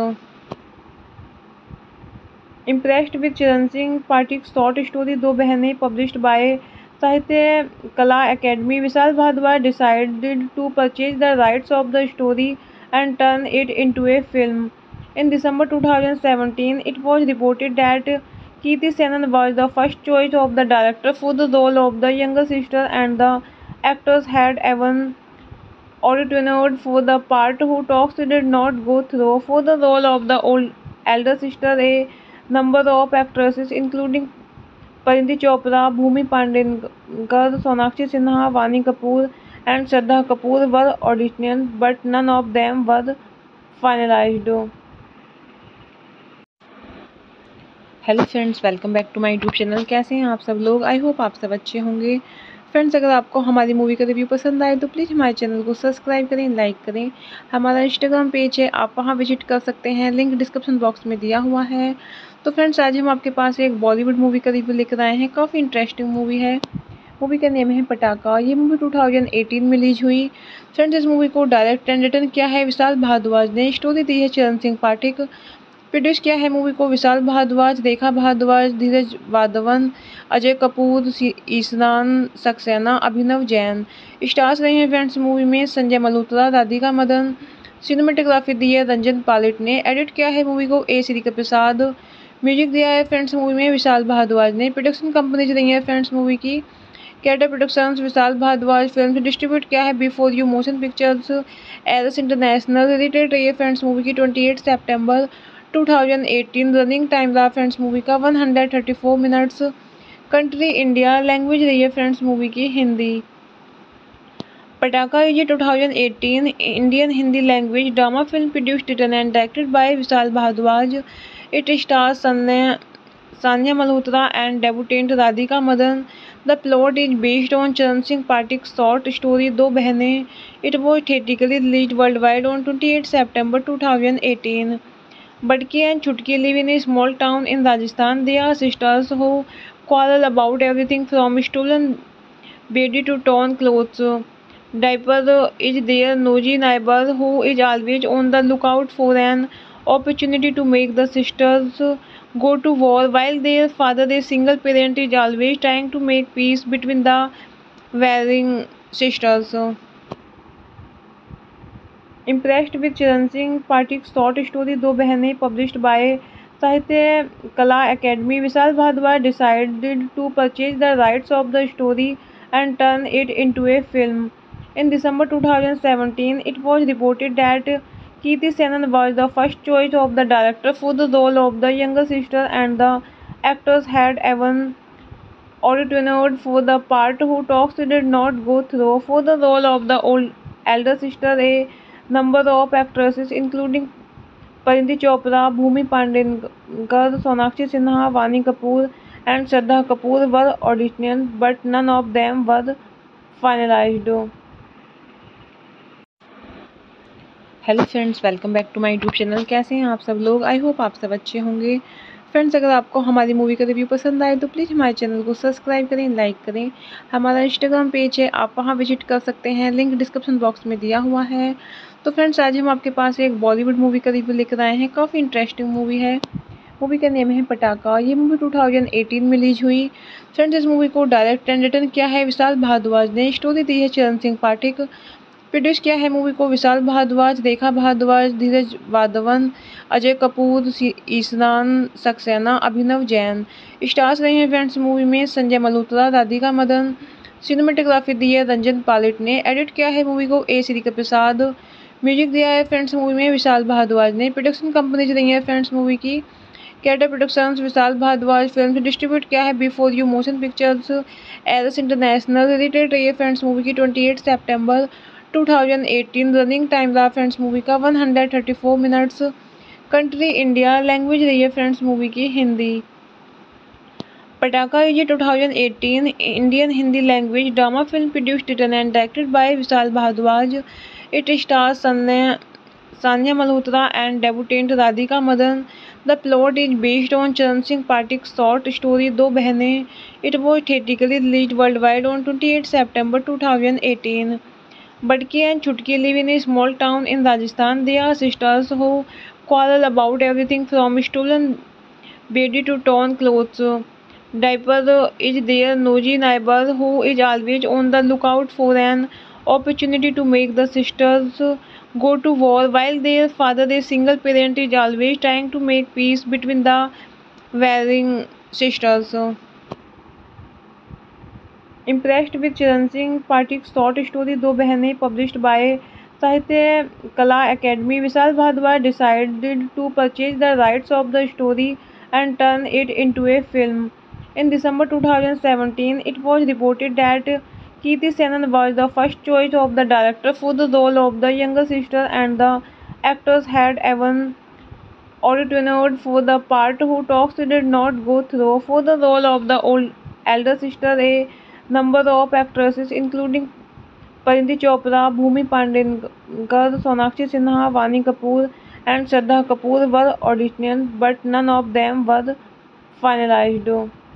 Impressed with Charan Singh Pathak's short story दो बहनें, published by Sahitya Kala academy, Vishal Bhardwaj decided to purchase the rights of the story and turn it into a film. In December 2017, it was reported that Kirti Senon was the first choice of the director for the role of the younger sister, and the actors had even auditioned for the part who talks did not go through. For the role of the elder sister, a number of actresses, including Parinti Chopra, Bhumi Pandekar, Sonakshi Sinha, Vani Kapoor, and Shraddha Kapoor, were auditioned, but none of them were finalized. Hello friends, welcome back to my YouTube channel. कैसे हैं आप सब लोग? I hope आप सब अच्छे होंगे। Friends, अगर आपको हमारी मूवी का रिव्यू पसंद आए तो प्लीज़ हमारे चैनल को सब्सक्राइब करें, लाइक करें। हमारा इंस्टाग्राम पेज है, आप वहां विजिट कर सकते हैं, लिंक डिस्क्रिप्शन बॉक्स में दिया हुआ है। तो फ्रेंड्स, आज हम आपके पास एक बॉलीवुड मूवी का रिव्यू लेकर आए हैं। काफ़ी इंटरेस्टिंग मूवी है। मूवी का नेम है पटाखा। ये मूवी 2018 में रिलीज हुई। फ्रेंड्स, इस मूवी को डायरेक्ट एंड रिटर्न किया है विशाल भारद्वाज ने। स्टोरी दी है चरण सिंह पाठक। प्रोड्यूस किया है मूवी को विशाल भारद्वाज, रेखा भारद्वाज, धीरज वाधवन, अजय कपूर, ईशान सक्सेना, अभिनव जैन। स्टार्स रहे हैं फ्रेंड्स मूवी में संजय मल्होत्रा, राधिका मदन। सिनेमेटोग्राफी दी है रंजन पालिट ने। एडिट किया है मूवी को ए श्री प्रसाद। म्यूजिक दिया है फ्रेंड्स मूवी में विशाल भारद्वाज ने। प्रोडक्शन कंपनीज रही है फ्रेंड्स मूवी की कैटर productions, Vishal Bhardwaj film. Distribute किया है before you motion pictures, Eros international. Related रही है फ्रेंड्स मूवी की 28 सितंबर 2018। रनिंग टाइम रहा फ्रेंड्स मूवी का 134 मिनट्स। Country India. लैंग्वेज रही है फ्रेंड्स मूवी की हिंदी। पटाखा ये 2018 Indian Hindi language drama film produced, written and directed by Vishal Bhardwaj. It stars Sanya Malhotra and debutant Radhika Madan. The plot is based on Charan Singh Pathak short story दो बहनें। It was theatrically released world wide on 28 September 2018। Badki and Chutki live in a small town in Rajasthan. They are sisters who quarrel about everything from stolen baby to torn clothes. Diaper is their nosy neighbor who is always on the lookout for an opportunity to make the sisters go to war, while their father, a single parent, is always trying to make peace between the warring sisters. Impressed with Charan Singh Pathik's short story दो बहनें, published by Sahitya Kala academy, Vishal Bhardwaj decided to purchase the rights of the story and turn it into a film. In December 2017, it was reported that Kirti Senon was the first choice of the director for the role of the younger sister, and the actors had even auditioned for the part, who talks did not go through. For the role of the elder sister, a number of actresses including Pariniti Chopra, Bhumi Pandekar, Sonakshi Sinha, Vani Kapoor and Shraddha Kapoor were auditioned, but none of them were finalized. Hello friends, welcome back to my YouTube channel. कैसे हैं आप सब लोग? I hope आप सब अच्छे होंगे। Friends, अगर आपको हमारी मूवी का रिव्यू पसंद आए तो प्लीज़ हमारे चैनल को सब्सक्राइब करें, लाइक करें। हमारा इंस्टाग्राम पेज है, आप वहां विजिट कर सकते हैं, लिंक डिस्क्रिप्शन बॉक्स में दिया हुआ है। तो फ्रेंड्स, आज हम आपके पास एक बॉलीवुड मूवी का रिव्यू लेकर आए हैं। काफ़ी इंटरेस्टिंग मूवी है। मूवी का नेम है पटाखा। ये मूवी 2018 में रिलीज हुई। फ्रेंड्स, इस मूवी को डायरेक्ट एंड रिटर्न किया है विशाल भारद्वाज ने। स्टोरी दी है चरण सिंह पाठक। प्रोड्यूस किया है मूवी को विशाल भारद्वाज, रेखा भारद्वाज, धीरज वाधवन, अजय कपूर, ईशान सक्सेना, अभिनव जैन। स्टार्स रहे हैं फ्रेंड्स मूवी में संजय मल्होत्रा, राधिका मदन। सिनेमेटोग्राफी दी है रंजन पालिट ने। एडिट किया है मूवी को ए श्री प्रसाद। म्यूजिक दिया है फ्रेंड्स मूवी में विशाल भारद्वाज ने। प्रोडक्शन कंपनीज रही है फ्रेंड्स मूवी की कैटर productions, Vishal Bhardwaj film. Distribute किया है B4 you motion pictures, Eros international. Related रही है फ्रेंड्स मूवी की 28 सितंबर 2018। रनिंग टाइम रहा फ्रेंड्स मूवी का 134 मिनट्स। कंट्री इंडिया, लैंग्वेज रही है फ्रेंड्स मूवी की हिंदी। पटाखा ये 2018 Indian Hindi language drama film, produced written and directed by Vishal Bhardwaj. It stars Sanya Malhotra and debutant Radhika Madan. The plot is based on Charan Singh Pathak short story दो बहनें। It was theatrically released world wide on 28 September 2018. Badki and Chutki live in a small town in Rajasthan. They are sisters who quarrel about everything from stolen bedsheet to torn clothes. Diaper is their nosy neighbor who is always on the lookout for an opportunity to make the sisters go to war, while their father, a single parent, is always trying to make peace between the warring sisters. Impressed with Charan Singh Pathik's short story दो बहनें, published by Sahitya Kala academy, Vishal Bhardwaj decided to purchase the rights of the story and turn it into a film. In December 2017, it was reported that Kirti Senon was the first choice of the director for the role of the younger sister, and the actors had even auditioned for the part, who talks did not go through. For the role of the elder sister, a number of actresses including Pariniti Chopra, Bhumi Pandekar, Sonakshi Sinha, Vani Kapoor and Shraddha Kapoor were auditioned, but none of them were finalized.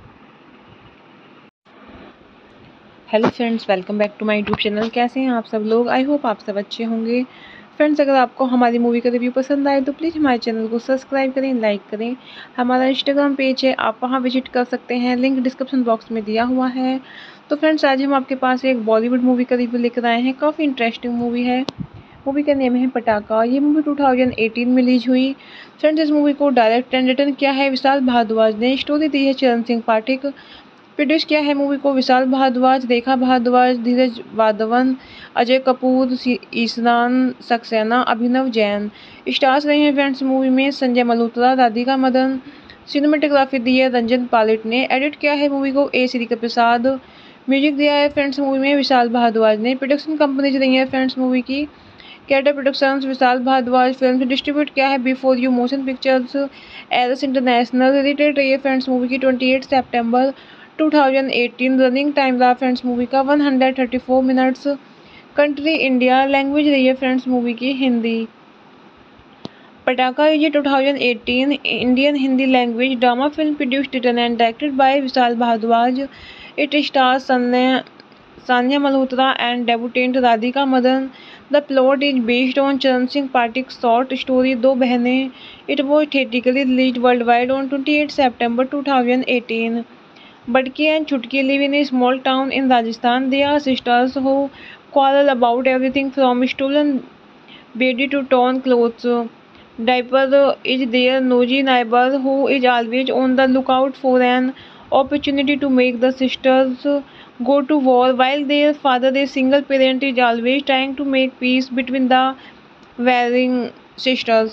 Hello friends, welcome back to my YouTube channel. कैसे हैं आप सब लोग? I hope आप सब अच्छे होंगे। Friends, अगर आपको हमारी मूवी का रिव्यू पसंद आए तो प्लीज़ हमारे चैनल को सब्सक्राइब करें, लाइक करें। हमारा इंस्टाग्राम पेज है, आप वहां विजिट कर सकते हैं, लिंक डिस्क्रिप्शन बॉक्स में दिया हुआ है। तो फ्रेंड्स, आज हम आपके पास एक बॉलीवुड मूवी का रिव्यू लेकर आए हैं। काफ़ी इंटरेस्टिंग मूवी है। मूवी का नेम है पटाखा। ये मूवी 2018 में रिलीज हुई। फ्रेंड्स, इस मूवी को डायरेक्ट एंड रिटर्न किया है विशाल भारद्वाज ने। स्टोरी दी है चरण सिंह पाठक। प्रोड्यूस किया है मूवी को विशाल भारद्वाज, रेखा भारद्वाज, धीरज वाधवन, अजय कपूर, ईशान सक्सेना, अभिनव जैन। स्टार्स रहे हैं फ्रेंड्स मूवी में संजय मल्होत्रा, राधिका मदन। सिनेमेटोग्राफी दी है रंजन पालिट ने। एडिट किया है मूवी को ए श्री प्रसाद। म्यूजिक दिया है फ्रेंड्स मूवी में विशाल भारद्वाज ने। प्रोडक्शन कंपनीज रही है फ्रेंड्स मूवी की कैटर productions, Vishal Bhardwaj film. Distribute किया है B4 you motion pictures, Eros international. Related रही है फ्रेंड्स मूवी की 28 सितंबर 2018। रनिंग टाइम रहा फ्रेंड्स मूवी का 134 मिनट्स। कंट्री इंडिया, लैंग्वेज रही है फ्रेंड्स मूवी की हिंदी। पटाखा ये 2018 Indian Hindi language drama film, produced written and directed by Vishal Bhardwaj. It stars Sanya Malhotra and debutant Radhika Madan. The plot is based on Charan Singh Pathik's short story दो बहनें. It was theatrically released worldwide on 28 September 2018. Badki and Chutki live in a small town in Rajasthan. They are sisters who quarrel about everything from stolen baby to torn clothes. Diaper is their nosy neighbor who is always on the lookout for an opportunity to make the sisters go to war, while their father, a single parent, is always trying to make peace between the warring sisters.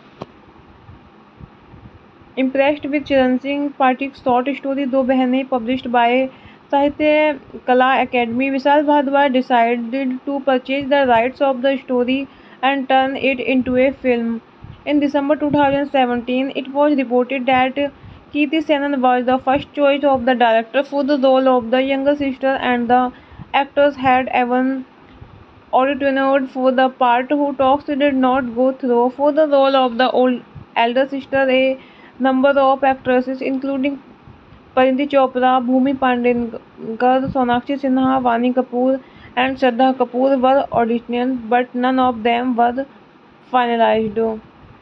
Impressed with Charan Singh Pathik's short story दो बहनें, published by Sahitya Kala academy, Vishal Bhardwaj decided to purchase the rights of the story and turn it into a film. In December 2017, it was reported that Kirti Senon was the first choice of the director for the role of the younger sister, and the actors had even auditioned for the part. Who talks did not go through. For the role of the elder sister, a number of actresses including Pariniti Chopra, Bhumi Pandekar, Sonakshi Sinha, Vani Kapoor and Shraddha Kapoor were auditioned, but none of them were finalized.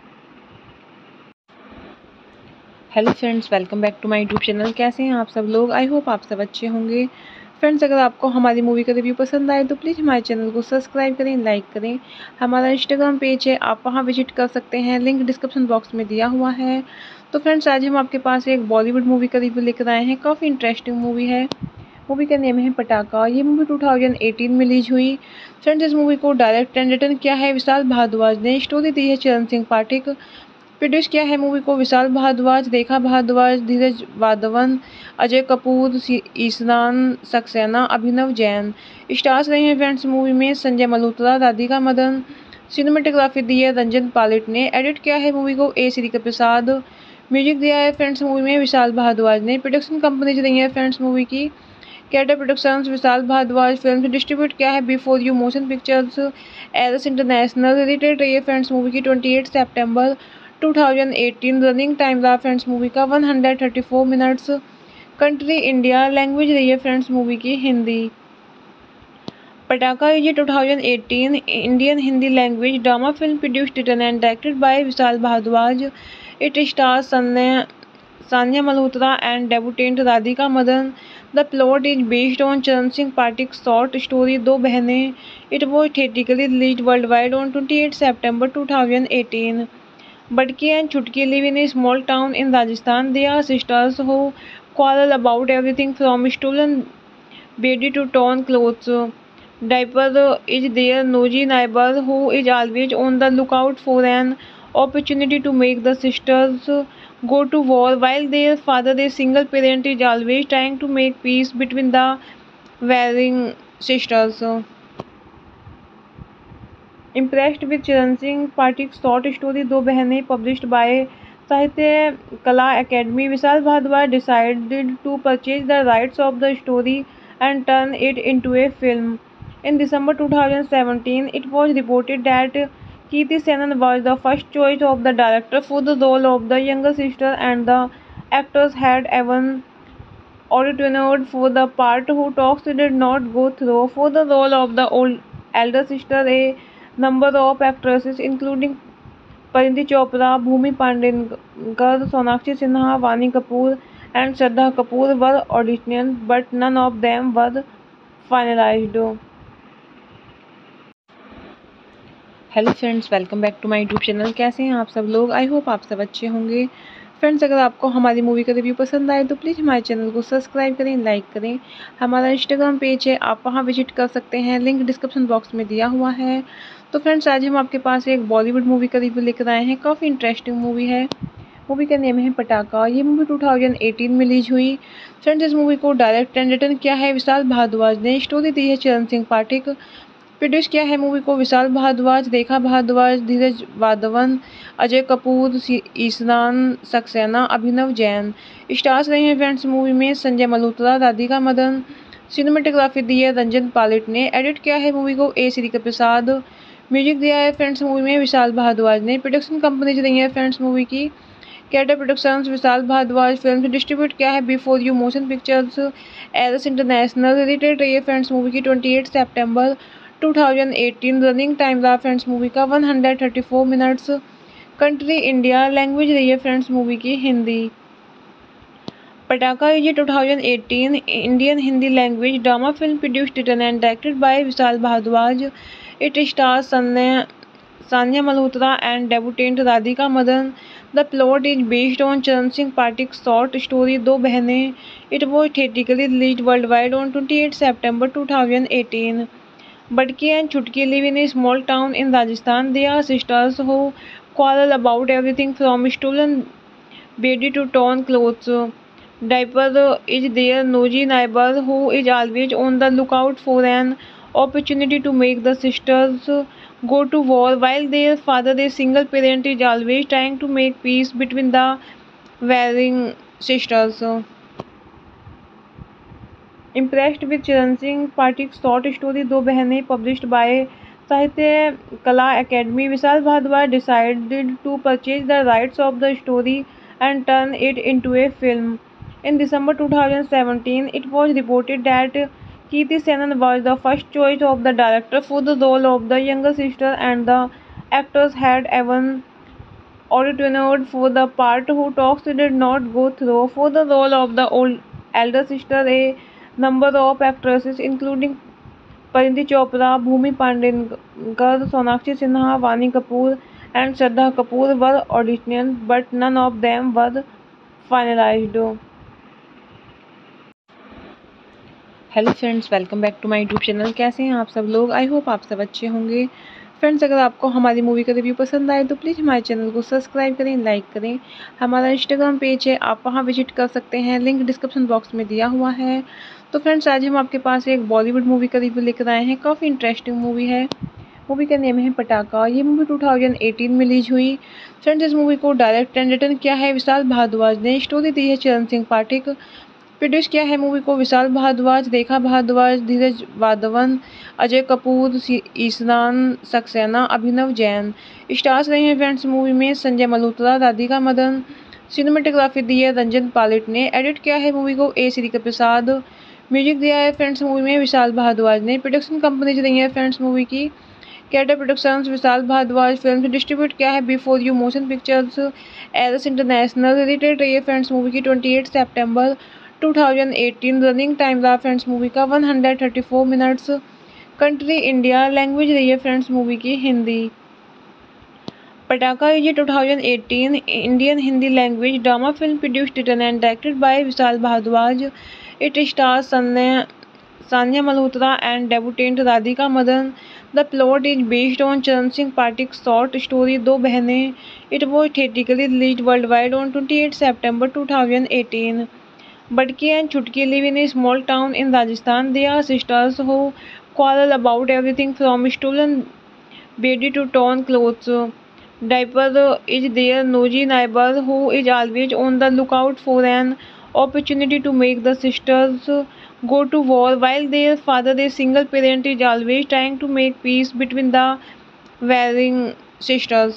Hello friends, welcome back to my YouTube channel. कैसे हैं आप सब लोग? I hope आप सब अच्छे होंगे। Friends, अगर आपको हमारी मूवी का रिव्यू पसंद आए तो प्लीज़ हमारे चैनल को सब्सक्राइब करें, लाइक करें। हमारा इंस्टाग्राम पेज है, आप वहां विजिट कर सकते हैं, लिंक डिस्क्रिप्शन बॉक्स में दिया हुआ है। तो फ्रेंड्स, आज हम आपके पास एक बॉलीवुड मूवी का रिव्यू लेकर आए हैं। काफ़ी इंटरेस्टिंग मूवी है। मूवी का नेम है पटाखा। ये मूवी 2018 में रिलीज हुई। फ्रेंड्स, इस मूवी को डायरेक्ट एंड रिटर्न किया है विशाल भारद्वाज ने। स्टोरी दी है चरण सिंह पाठक। प्रोड्यूस किया है मूवी को विशाल भारद्वाज, रेखा भारद्वाज, धीरज वाधवन, अजय कपूर, ईशान सक्सेना, अभिनव जैन। स्टार्स रहे हैं फ्रेंड्स मूवी में संजय मल्होत्रा, राधिका मदन। सिनेमेटोग्राफी दी है रंजन पालिट ने। एडिट किया है मूवी को ए श्री प्रसाद। म्यूजिक दिया है फ्रेंड्स मूवी में विशाल भारद्वाज ने। प्रोडक्शन कंपनीज रही है फ्रेंड्स मूवी की कैटर productions, Vishal Bhardwaj film. Distribute किया है B4 you motion pictures, Eros international. Related रही है फ्रेंड्स मूवी की 28 सितंबर 2018। रनिंग टाइम रहा फ्रेंड्स मूवी का 134 मिनट्स। Country India. लैंग्वेज रही है फ्रेंड्स मूवी की हिंदी। पटाखा ये 2018 Indian Hindi language drama film produced, written and directed by Vishal Bhardwaj. It stars Sanya Malhotra and debutant Radhika Madan. The plot is based on Charan Singh Pathak short story दो बहनें. It was theatrically released world wide on 28 September 2018. Badki and Chutki live in a small town in Rajasthan. They are sisters who quarrel about everything from stolen baby to torn clothes. Diaper is their nosy neighbor who is always on the lookout for an opportunity to make the sisters go to war, while their father, a single parent, is always trying to make peace between the warring sisters. Impressed with Charan Singh Pathik's short story दो बहनें, published by Sahitya Kala academy, Vishal Bhardwaj decided to purchase the rights of the story and turn it into a film. In December 2017, it was reported that Kirti Senon was the first choice of the director for the role of the younger sister, and the actors had even auditioned for the part. Who talks did not go through. For the role of the elder sister, a number of actresses including Pariniti Chopra, Bhumi Pandekar, Sonakshi Sinha, Vani Kapoor and Shraddha Kapoor were auditioned, but none of them were finalized. Hello friends, welcome back to my YouTube channel. कैसे हैं आप सब लोग? I hope आप सब अच्छे होंगे। Friends, अगर आपको हमारी मूवी का रिव्यू पसंद आए तो प्लीज़ हमारे चैनल को सब्सक्राइब करें, लाइक करें। हमारा इंस्टाग्राम पेज है, आप वहां विजिट कर सकते हैं, लिंक डिस्क्रिप्शन बॉक्स में दिया हुआ है। तो फ्रेंड्स, आज हम आपके पास एक बॉलीवुड मूवी का रिव्यू लेकर आए हैं। काफ़ी इंटरेस्टिंग मूवी है। मूवी का नेम है पटाखा। ये मूवी 2018 में रिलीज हुई। फ्रेंड्स, इस मूवी को डायरेक्ट एंड रिटर्न किया है विशाल भारद्वाज ने। स्टोरी दी है चरण सिंह पाठक। प्रोड्यूस किया है मूवी को विशाल भारद्वाज, रेखा भारद्वाज, धीरज वाधवन, अजय कपूर, ईशान सक्सेना, अभिनव जैन। स्टार्स रहे हैं फ्रेंड्स मूवी में संजय मल्होत्रा, राधिका मदन। सिनेमेटोग्राफी दी है रंजन पालिट ने। एडिट किया है मूवी को ए श्री प्रसाद। म्यूजिक दिया है फ्रेंड्स मूवी में विशाल भारद्वाज ने। प्रोडक्शन कंपनीज रही है फ्रेंड्स मूवी की कैटर productions, Vishal Bhardwaj film. Distribute किया है B4 you motion pictures, Eros international. Related रही है फ्रेंड्स मूवी की 28 September 2018। रनिंग टाइम रहा फ्रेंड्स मूवी का 134 मिनट्स। कंट्री इंडिया, लैंग्वेज रही है फ्रेंड्स मूवी की Hindi. Pataakha is 2018 Indian Hindi language drama film produced, written and directed by Vishal Bhardwaj. It stars Sanya Malhotra and debutant Radhika Madan. The plot is based on Charan Singh Pathik's short story दो बहनें. It was theatrically released worldwide on 28 September 2018. Badki and Chutki live in a small town in Rajasthan. They are sisters who quarrel about everything from stolen baby to torn clothes. Diaper is their nosy neighbor who is always on the lookout for an opportunity to make the sisters go to war, while their father, a single parent, is always trying to make peace between the warring sisters. Impressed with Charan Singh Pathik's short story दो बहनें, published by Sahitya Kala academy, Vishal Bhardwaj decided to purchase the rights of the story and turn it into a film. In December 2017, it was reported that Kirti Senon was the first choice of the director for the role of the younger sister, and the actors had even auditioned for the part. Who talks did not go through. For the role of the elder sister, a number of actresses including Pariniti Chopra, Bhumi Pandekar, Sonakshi Sinha, Vani Kapoor and Shraddha Kapoor were auditioned, but none of them were finalized. Hello friends, welcome back to my YouTube channel. कैसे हैं आप सब लोग? I hope आप सब अच्छे होंगे। Friends, अगर आपको हमारी मूवी का रिव्यू पसंद आए तो प्लीज़ हमारे चैनल को सब्सक्राइब करें, लाइक करें। हमारा इंस्टाग्राम पेज है, आप वहां विजिट कर सकते हैं, लिंक डिस्क्रिप्शन बॉक्स में दिया हुआ है। तो फ्रेंड्स, आज हम आपके पास एक बॉलीवुड मूवी का रिव्यू लेकर आए हैं। काफ़ी इंटरेस्टिंग मूवी है। मूवी का नेम है पटाखा। ये मूवी 2018 में रिलीज हुई। फ्रेंड्स, इस मूवी को डायरेक्ट एंड रिटन किया है विशाल भारद्वाज ने। स्टोरी दी है चरण सिंह पाठक। प्रोड्यूस किया है मूवी को विशाल भारद्वाज, रेखा भारद्वाज, धीरज वाधवन, अजय कपूर, ईशान सक्सेना, अभिनव जैन। स्टार्स रहे हैं फ्रेंड्स मूवी में संजय मल्होत्रा, राधिका मदन। सिनेमेटोग्राफी दी है रंजन पालिट ने। एडिट किया है मूवी को ए श्री प्रसाद। म्यूजिक दिया है फ्रेंड्स मूवी में विशाल भारद्वाज ने। प्रोडक्शन कंपनीज रही है फ्रेंड्स मूवी की कैटर productions, Vishal Bhardwaj film. Distribute किया है before you motion pictures, Eros international. Related रही है फ्रेंड्स मूवी की 28 सितंबर 2018। रनिंग टाइम रहा फ्रेंड्स मूवी का 134 मिनट्स। कंट्री इंडिया, लैंग्वेज रही है फ्रेंड्स मूवी की Hindi. Pataakha is 2018 Indian Hindi language drama film produced, written and directed by Vishal Bhardwaj. It stars Sanya Malhotra and debutant Radhika Madan. The plot is based on Charan Singh Pathik's short story दो बहनें. It was theatrically released worldwide on 28 September 2018. Badki and Chutki live in a small town in Rajasthan. They are sisters who quarrel about everything from stolen baby to torn clothes. Diaper is their nosy neighbor who is always on the lookout for an opportunity to make the sisters go to war, while their father, a single parent, is always trying to make peace between the warring sisters.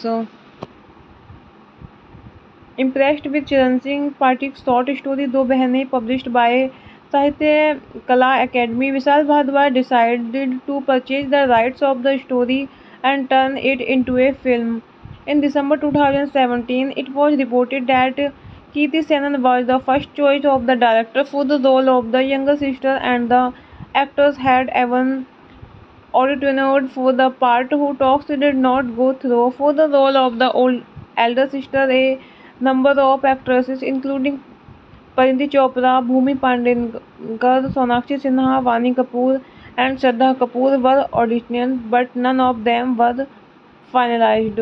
Impressed with Charan Singh Pathik's short story दो बहनें, published by Sahitya Kala academy, Vishal Bhardwaj decided to purchase the rights of the story and turn it into a film. In December 2017, it was reported that Kirti Senon was the first choice of the director for the role of the younger sister, and the actors had even auditioned for the part. Who talks did not go through. For the role of the elder sister, a number of actresses including Pariniti Chopra, Bhumi Pandekar, Sonakshi Sinha, Vani Kapoor and Shraddha Kapoor were auditioned, but none of them were finalized.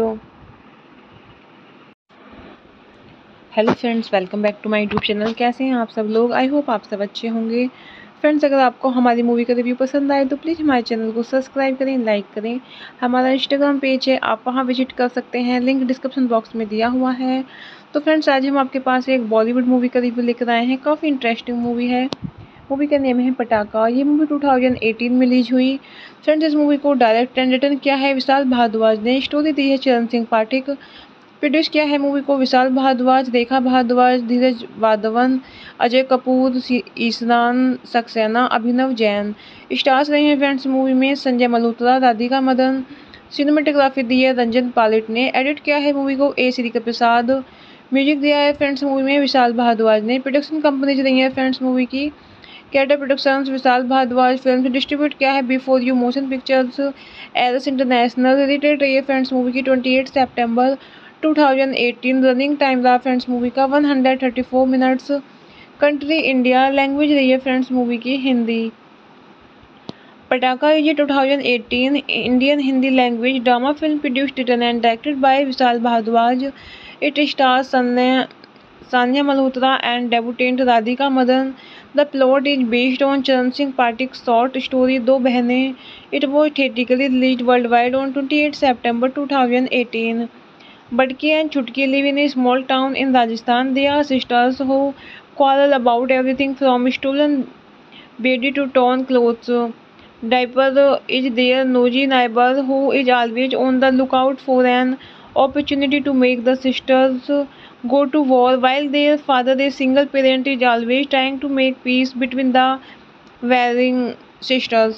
Hello friends, welcome back to my YouTube channel. कैसे हैं आप सब लोग? I hope आप सब अच्छे होंगे। Friends, अगर आपको हमारी मूवी का रिव्यू पसंद आए तो प्लीज़ हमारे चैनल को सब्सक्राइब करें, लाइक करें। हमारा इंस्टाग्राम पेज है, आप वहां विजिट कर सकते हैं, लिंक डिस्क्रिप्शन बॉक्स में दिया हुआ है। तो फ्रेंड्स, आज हम आपके पास एक बॉलीवुड मूवी का रिव्यू लेकर आए हैं। काफ़ी इंटरेस्टिंग मूवी है। मूवी का नेम है पटाखा। ये मूवी 2018 में रिलीज हुई। फ्रेंड्स, इस मूवी को डायरेक्ट एंड रिटन किया है विशाल भारद्वाज ने। स्टोरी दी है चरण सिंह पाठक। प्रोड्यूस किया है मूवी को विशाल भारद्वाज, रेखा भारद्वाज, धीरज वाधवन, अजय कपूर, ईशान सक्सेना, अभिनव जैन। स्टार्स रहे हैं फ्रेंड्स मूवी में संजय मल्होत्रा, राधिका मदन। सिनेमेटोग्राफी दी है रंजन पालिट ने। एडिट किया है मूवी को ए श्री प्रसाद। म्यूजिक दिया है फ्रेंड्स मूवी में विशाल भारद्वाज ने। प्रोडक्शन कंपनीज रही है फ्रेंड्स मूवी की कैटर productions, Vishal Bhardwaj film. Distribute किया है before you motion pictures, Eros international. Release रही है फ्रेंड्स मूवी की 28 सितंबर 2018। रनिंग टाइम रहा फ्रेंड्स मूवी का 134 मिनट्स। कंट्री इंडिया, लैंग्वेज रही है फ्रेंड्स मूवी की Hindi. Pataakha is 2018 Indian Hindi language drama film produced, written and directed by Vishal Bhardwaj. It stars Sanya Malhotra and debutant Radhika Madan. The plot is based on चरण सिंह पाठक short story दो बहनें. It was theatrically released worldwide on 28 September 2018. Badki and Chutki live in a small town in Rajasthan. They are sisters who quarrel about everything from stolen baby to torn clothes. Diaper is their nosy neighbor who is always on the lookout for an opportunity to make the sisters go to war, while their father, a single parent, is always trying to make peace between the warring sisters.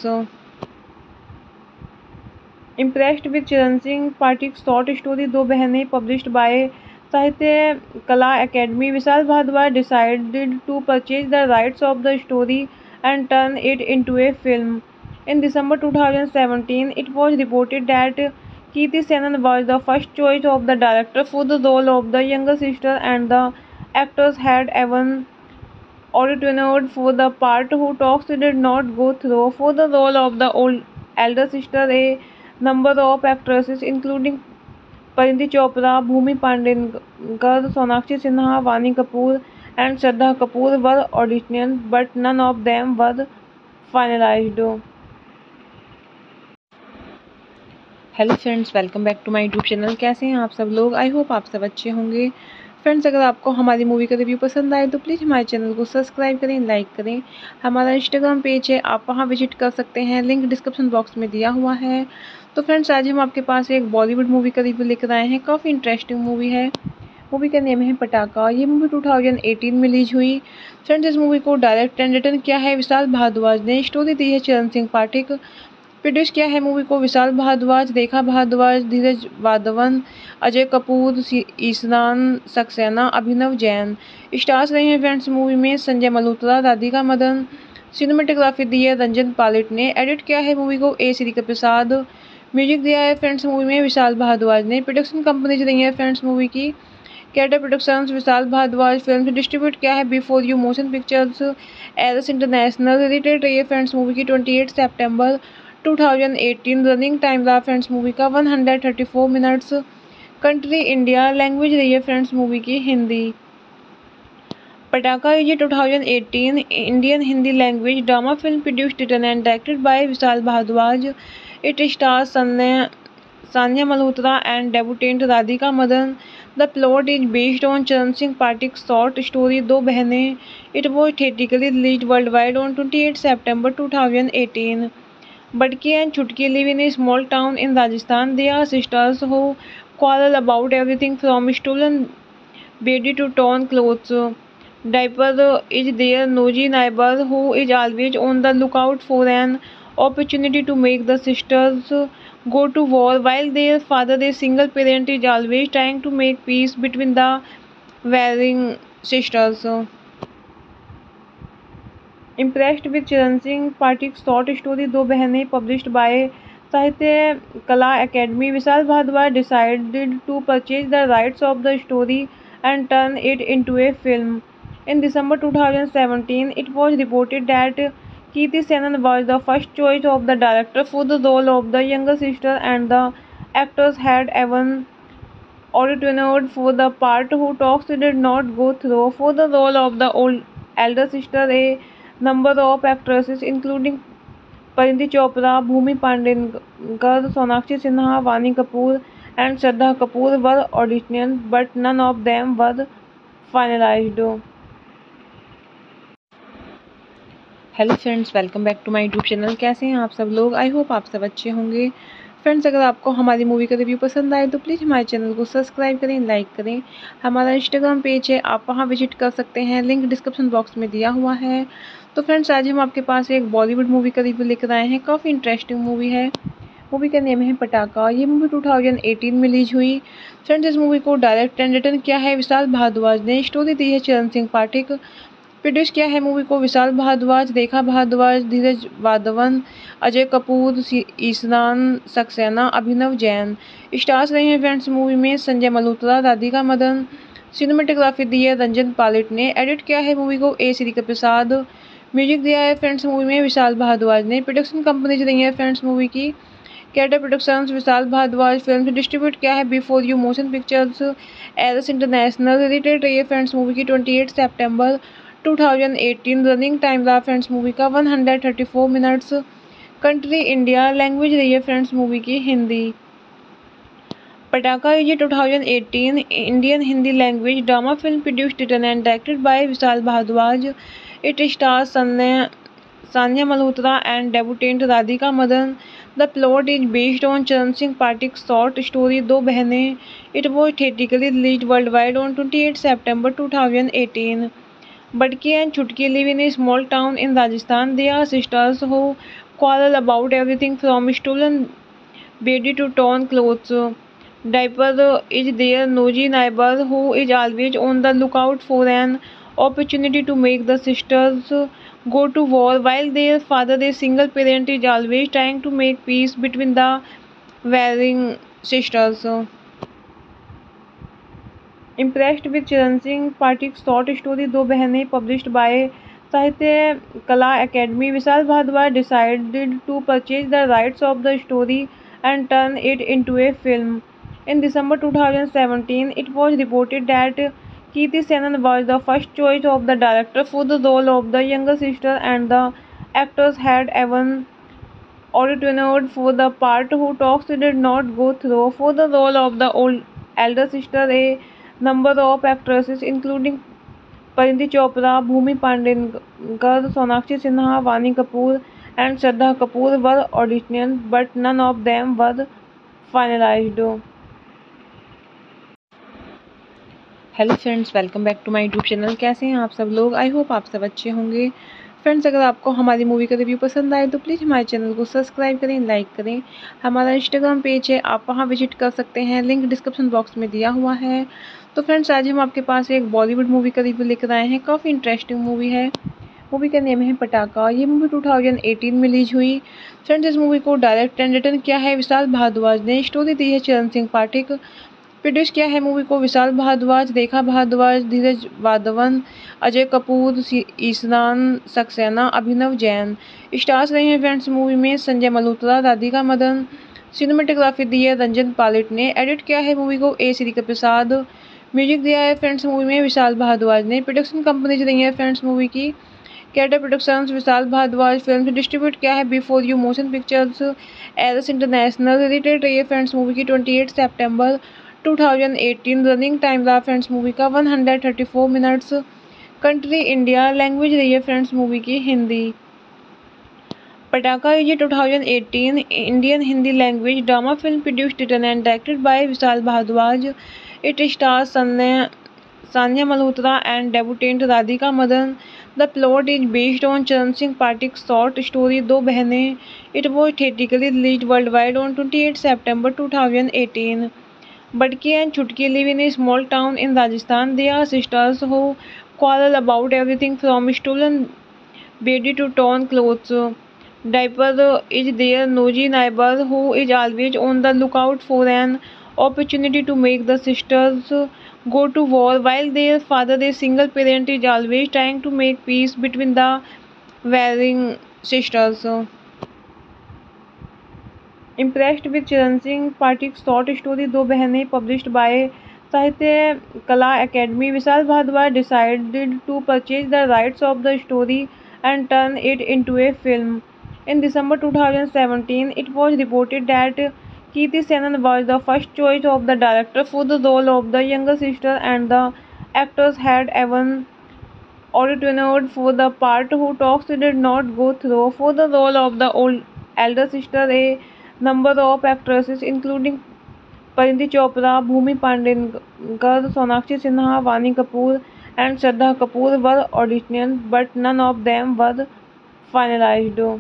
Impressed with Charan Singh Pathak's short story दो बहनें, published by Sahitya Kala academy, Vishal Bhardwaj decided to purchase the rights of the story and turn it into a film. In December 2017, it was reported that Kirti Senon was the first choice of the director for the role of the younger sister, and the actors had even auditioned for the part. Who talks did not go through. For the role of the elder sister, a number of actresses including Pariniti Chopra, Bhumi Pandekar, Sonakshi Sinha, Vani Kapoor and Shraddha Kapoor were auditioned, but none of them were finalized. Hello friends, welcome back to my YouTube channel. कैसे हैं आप सब लोग? I hope आप सब अच्छे होंगे। Friends, अगर आपको हमारी मूवी का रिव्यू पसंद आए तो प्लीज़ हमारे चैनल को सब्सक्राइब करें, लाइक करें। हमारा इंस्टाग्राम पेज है, आप वहां विजिट कर सकते हैं, लिंक डिस्क्रिप्शन बॉक्स में दिया हुआ है। तो फ्रेंड्स, आज हम आपके पास एक बॉलीवुड मूवी का रिव्यू लेकर आए हैं। काफ़ी इंटरेस्टिंग मूवी है। मूवी का नेम है पटाखा। ये मूवी 2018 में रिलीज हुई। फ्रेंड्स, इस मूवी को डायरेक्ट एंड रिटन किया है विशाल भारद्वाज ने। स्टोरी दी है चरण सिंह पाठक। प्रोड्यूस किया है मूवी को विशाल भारद्वाज, रेखा भारद्वाज, धीरज वाधवन, अजय कपूर, ईशान सक्सेना, अभिनव जैन। स्टार्स रहे हैं फ्रेंड्स मूवी में संजय मल्होत्रा, राधिका मदन। सिनेमेटोग्राफी दी है रंजन पालिट ने। एडिट किया है मूवी को ए श्री प्रसाद। म्यूजिक दिया है फ्रेंड्स मूवी में विशाल भारद्वाज ने। प्रोडक्शन कंपनीज रही है फ्रेंड्स मूवी की कैटर productions, Vishal Bhardwaj film. Distribute किया है before you motion pictures, Eros international. Release रही है फ्रेंड्स मूवी की 28 सितंबर 2018। रनिंग टाइम रहा फ्रेंड्स मूवी का 134 मिनट्स। कंट्री इंडिया, लैंग्वेज रही है फ्रेंड्स मूवी की Hindi. Pataakha is 2018 Indian Hindi language drama film produced, written and directed by Vishal Bhardwaj. It stars Sanya Malhotra and debutant Radhika Madan. The plot is based on चरण सिंह पाठक short story दो बहनें. It was theatrically released worldwide on 28 September 2018. Badki and Chutki live in a small town in Rajasthan. They are sisters who quarrel about everything from stolen baby to torn clothes. Diaper is their nosy neighbor who is always on the lookout for an opportunity to make the sisters go to war, while their father, a single parent, is always trying to make peace between the warring sisters. Impressed with Charan Singh Pathak's short story दो बहनें, published by Sahitya Kala academy, Vishal Bhardwaj decided to purchase the rights of the story and turn it into a film. In December 2017, it was reported that Kirti Senon was the first choice of the director for the role of the younger sister, and the actors had even auditioned for the part. Who talks did not go through. For the role of the elder sister, a number of actresses including Pariniti Chopra, Bhumi Pandekar, Sonakshi Sinha, Vani Kapoor and Shraddha Kapoor were auditioned, but none of them were finalized. Hello friends, welcome back to my YouTube channel. कैसे हैं आप सब लोग? I hope आप सब अच्छे होंगे। Friends अगर आपको हमारी मूवी का रिव्यू पसंद आए तो प्लीज़ हमारे चैनल को सब्सक्राइब करें, लाइक करें। हमारा इंस्टाग्राम पेज है, आप वहां विजिट कर सकते हैं, लिंक डिस्क्रिप्शन बॉक्स में दिया हुआ है। तो फ्रेंड्स आज हम आपके पास एक बॉलीवुड मूवी का रिव्यू लेकर आए हैं। काफ़ी इंटरेस्टिंग मूवी है। मूवी का नेम है पटाखा। ये मूवी 2018 में रिलीज हुई। फ्रेंड्स इस मूवी को डायरेक्ट एंड रिटर्न किया है विशाल भारद्वाज ने। स्टोरी दी है चरण सिंह पाठक। प्रोड्यूस किया है मूवी को विशाल भारद्वाज, रेखा भारद्वाज, धीरज वाधवन, अजय कपूर, ईशान सक्सेना, अभिनव जैन। स्टार्स रहे हैं फ्रेंड्स मूवी में संजय मल्होत्रा, राधिका मदन। सिनेमेटोग्राफी दी है रंजन पालिट ने। एडिट किया है मूवी को ए श्री प्रसाद। म्यूजिक दिया है फ्रेंड्स मूवी में विशाल भारद्वाज ने। प्रोडक्शन कंपनीज रही है फ्रेंड्स मूवी की कैटर productions, Vishal Bhardwaj film. Distribute किया है before you motion pictures, Eros international. Release रही है फ्रेंड्स मूवी की 28 सितंबर 2018। रनिंग टाइम रहा फ्रेंड्स मूवी का 134 मिनट्स। Country India. लैंग्वेज रही है फ्रेंड्स मूवी की हिंदी। पटाखा ये 2018 Indian Hindi language drama film produced, written and directed by Vishal Bhardwaj. It stars Sanya Malhotra and debutant Radhika Madan. The plot is based on Charan Singh Pathak's short story दो बहनें. It was theatrically released worldwide on 28 September 2018. Badki and Chutki live in a small town in Rajasthan. They are sisters who quarrel about everything from stolen baby to torn clothes. Diaper is their nosy neighbor who is always on the lookout for an opportunity to make the sisters go to war, while their father, a single parent, is always trying to make peace between the warring sisters. Impressed with Charan Singh Pathak's short story दो बहनें, published by Sahitya Kala academy, Vishal Bhardwaj decided to purchase the rights of the story and turn it into a film. In December 2017, it was reported that Kirti Senon was the first choice of the director for the role of the younger sister, and the actors had even auditioned for the part. Who talks did not go through. For the role of the elder sister, a number of actresses, including Pariniti Chopra, Bhumi Pandekar, Sonakshi Sinha, Vani Kapoor, and Shraddha Kapoor, were auditioned, but none of them were finalized. Hello friends, welcome back to my YouTube channel. कैसे हैं आप सब लोग? I hope आप सब अच्छे होंगे। Friends अगर आपको हमारी मूवी का रिव्यू पसंद आए तो प्लीज़ हमारे चैनल को सब्सक्राइब करें, लाइक करें। हमारा इंस्टाग्राम पेज है, आप वहां विजिट कर सकते हैं, लिंक डिस्क्रिप्शन बॉक्स में दिया हुआ है। तो फ्रेंड्स आज हम आपके पास एक बॉलीवुड मूवी का रिव्यू लेकर आए हैं। काफ़ी इंटरेस्टिंग मूवी है। मूवी का नेम है पटाखा। ये मूवी 2018 में रिलीज हुई। फ्रेंड्स इस मूवी को डायरेक्ट एंड रिटर्न किया है विशाल भारद्वाज ने। स्टोरी दी है चरण सिंह पाठक। प्रोड्यूस किया है मूवी को विशाल भारद्वाज, रेखा भारद्वाज, धीरज वाधवन, अजय कपूर, ईशान सक्सेना, अभिनव जैन। स्टार्स रहे हैं फ्रेंड्स मूवी में संजय मल्होत्रा, राधिका मदन। सिनेमेटोग्राफी दी है रंजन पालिट ने। एडिट किया है मूवी को ए श्री प्रसाद। म्यूजिक दिया है फ्रेंड्स मूवी में विशाल भारद्वाज ने। प्रोडक्शन कंपनीज रही है फ्रेंड्स मूवी की कैटर productions, Vishal Bhardwaj film. Distribute किया है before you motion pictures, Eros international. Release रही है फ्रेंड्स मूवी की 28 सितंबर 2018। रनिंग टाइम रहा फ्रेंड्स मूवी का 134 मिनट्स। Country India. लैंग्वेज रही है फ्रेंड्स मूवी की हिंदी। पटाखा ये 2018 Indian Hindi language drama film produced, written and directed by Vishal Bhardwaj. It stars Sanya Malhotra and debutant Radhika Madan. The plot is based on Charan Singh Pathak's short story दो बहनें. It was theatrically released worldwide on 28 September 2018. Badki and Chutki live in a small town in Rajasthan. They are sisters who quarrel about everything from stolen baby to torn clothes. Diaper is their nosy neighbor who is always on the lookout for an opportunity to make the sisters go to war, while their father, a single parent, is always trying to make peace between the warring sisters. Impressed with Charan Singh Pathak's short story दो बहनें, published by Sahitya Kala academy, Vishal Bhardwaj decided to purchase the rights of the story and turn it into a film. In December 2017, it was reported that Kirti Senon was the first choice of the director for the role of the younger sister, and the actors had even auditioned for the part. Who talks did not go through. For the role of the elder sister, a number of actresses including Parinti Chopra, Bhumi Pandekar, Sonakshi Sinha, Vani Kapoor and Shraddha Kapoor were auditioned, but none of them were finalized.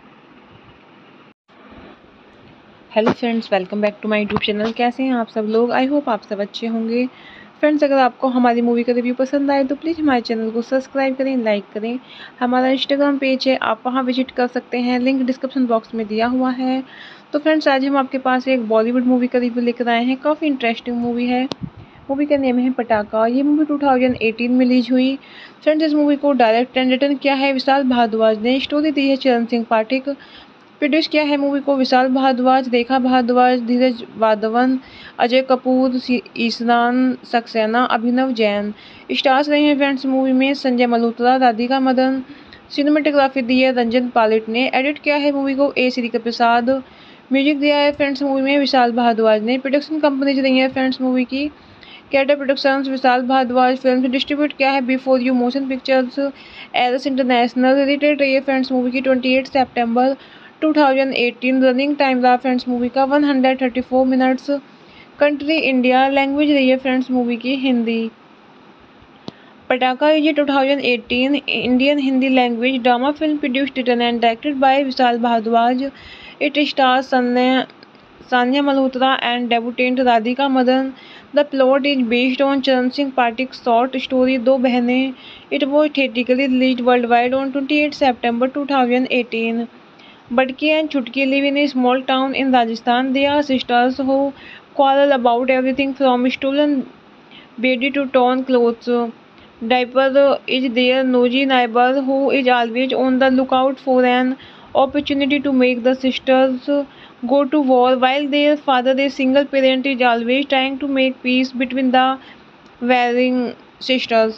Hello friends, welcome back to my YouTube channel. कैसे हैं आप सब लोग? I hope आप सब अच्छे होंगे। Friends, अगर आपको हमारी मूवी का रिव्यू पसंद आए तो प्लीज़ हमारे चैनल को सब्सक्राइब करें, लाइक करें। हमारा इंस्टाग्राम पेज है, आप वहां विजिट कर सकते हैं, लिंक डिस्क्रिप्शन बॉक्स में दिया हुआ है। तो फ्रेंड्स, आज हम आपके पास एक बॉलीवुड मूवी का रिव्यू लेकर आए हैं। काफ़ी इंटरेस्टिंग मूवी है। मूवी का नेम है पटाखा। ये मूवी 2018 में रिलीज हुई। फ्रेंड्स, इस मूवी को डायरेक्ट एंड रिटर्न किया है विशाल भारद्वाज ने। स्टोरी दी है चरण सिंह पाठक। प्रोड्यूस किया है मूवी को विशाल भारद्वाज, रेखा भारद्वाज, धीरज वाधवन, अजय कपूर, ईशान सक्सेना, अभिनव जैन। स्टार्स रहे हैं फ्रेंड्स मूवी में संजय मल्होत्रा, राधिका मदन। सिनेमेटोग्राफी दी है रंजन पालिट ने। एडिट किया है मूवी को ए श्री प्रसाद। म्यूजिक दिया है फ्रेंड्स मूवी में विशाल भारद्वाज ने। प्रोडक्शन कंपनीज रही है फ्रेंड्स मूवी की कैटर productions, Vishal Bhardwaj film. Distribute किया है before you motion pictures, Eros international. Release रही है फ्रेंड्स मूवी की 28 सितंबर 2018। रनिंग टाइम रहा फ्रेंड्स मूवी का 134 मिनट्स। Country India. लैंग्वेज रही है फ्रेंड्स मूवी की हिंदी। पटाखा ये 2018 Indian Hindi language drama film produced, written and directed by Vishal Bhardwaj. It stars Sanya Malhotra and debutant Radhika Madan. The plot is based on चरण सिंह पाठक short story दो बहनें. It was theatrically released worldwide on 28 September 2018. Badki and Chutki live in a small town in Rajasthan. They are sisters who quarrel about everything from stolen baby to torn clothes. Diaper is their nosy neighbor who is always on the lookout for an opportunity to make the sisters go to war, while their father, a single parent, is always trying to make peace between the warring sisters.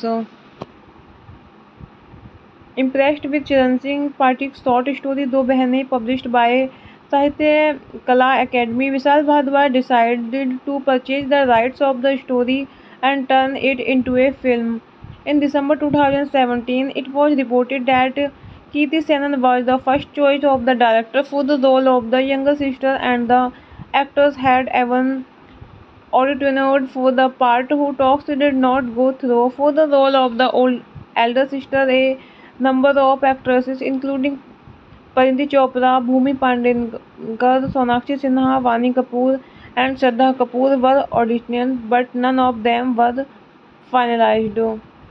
Impressed with Charan Singh Pathak's short story दो बहनें, published by Sahitya Kala academy, Vishal Bhardwaj decided to purchase the rights of the story and turn it into a film. In December 2017, it was reported that Kirti Senon was the first choice of the director for the role of the younger sister, and the actors had even auditioned for the part. Who talks did not go through. For the role of the elder sister, a number of actresses including Parinti Chopra, Bhumi Pandekar, Sonakshi Sinha, Vani Kapoor and Shraddha Kapoor were auditioned, but none of them were finalized.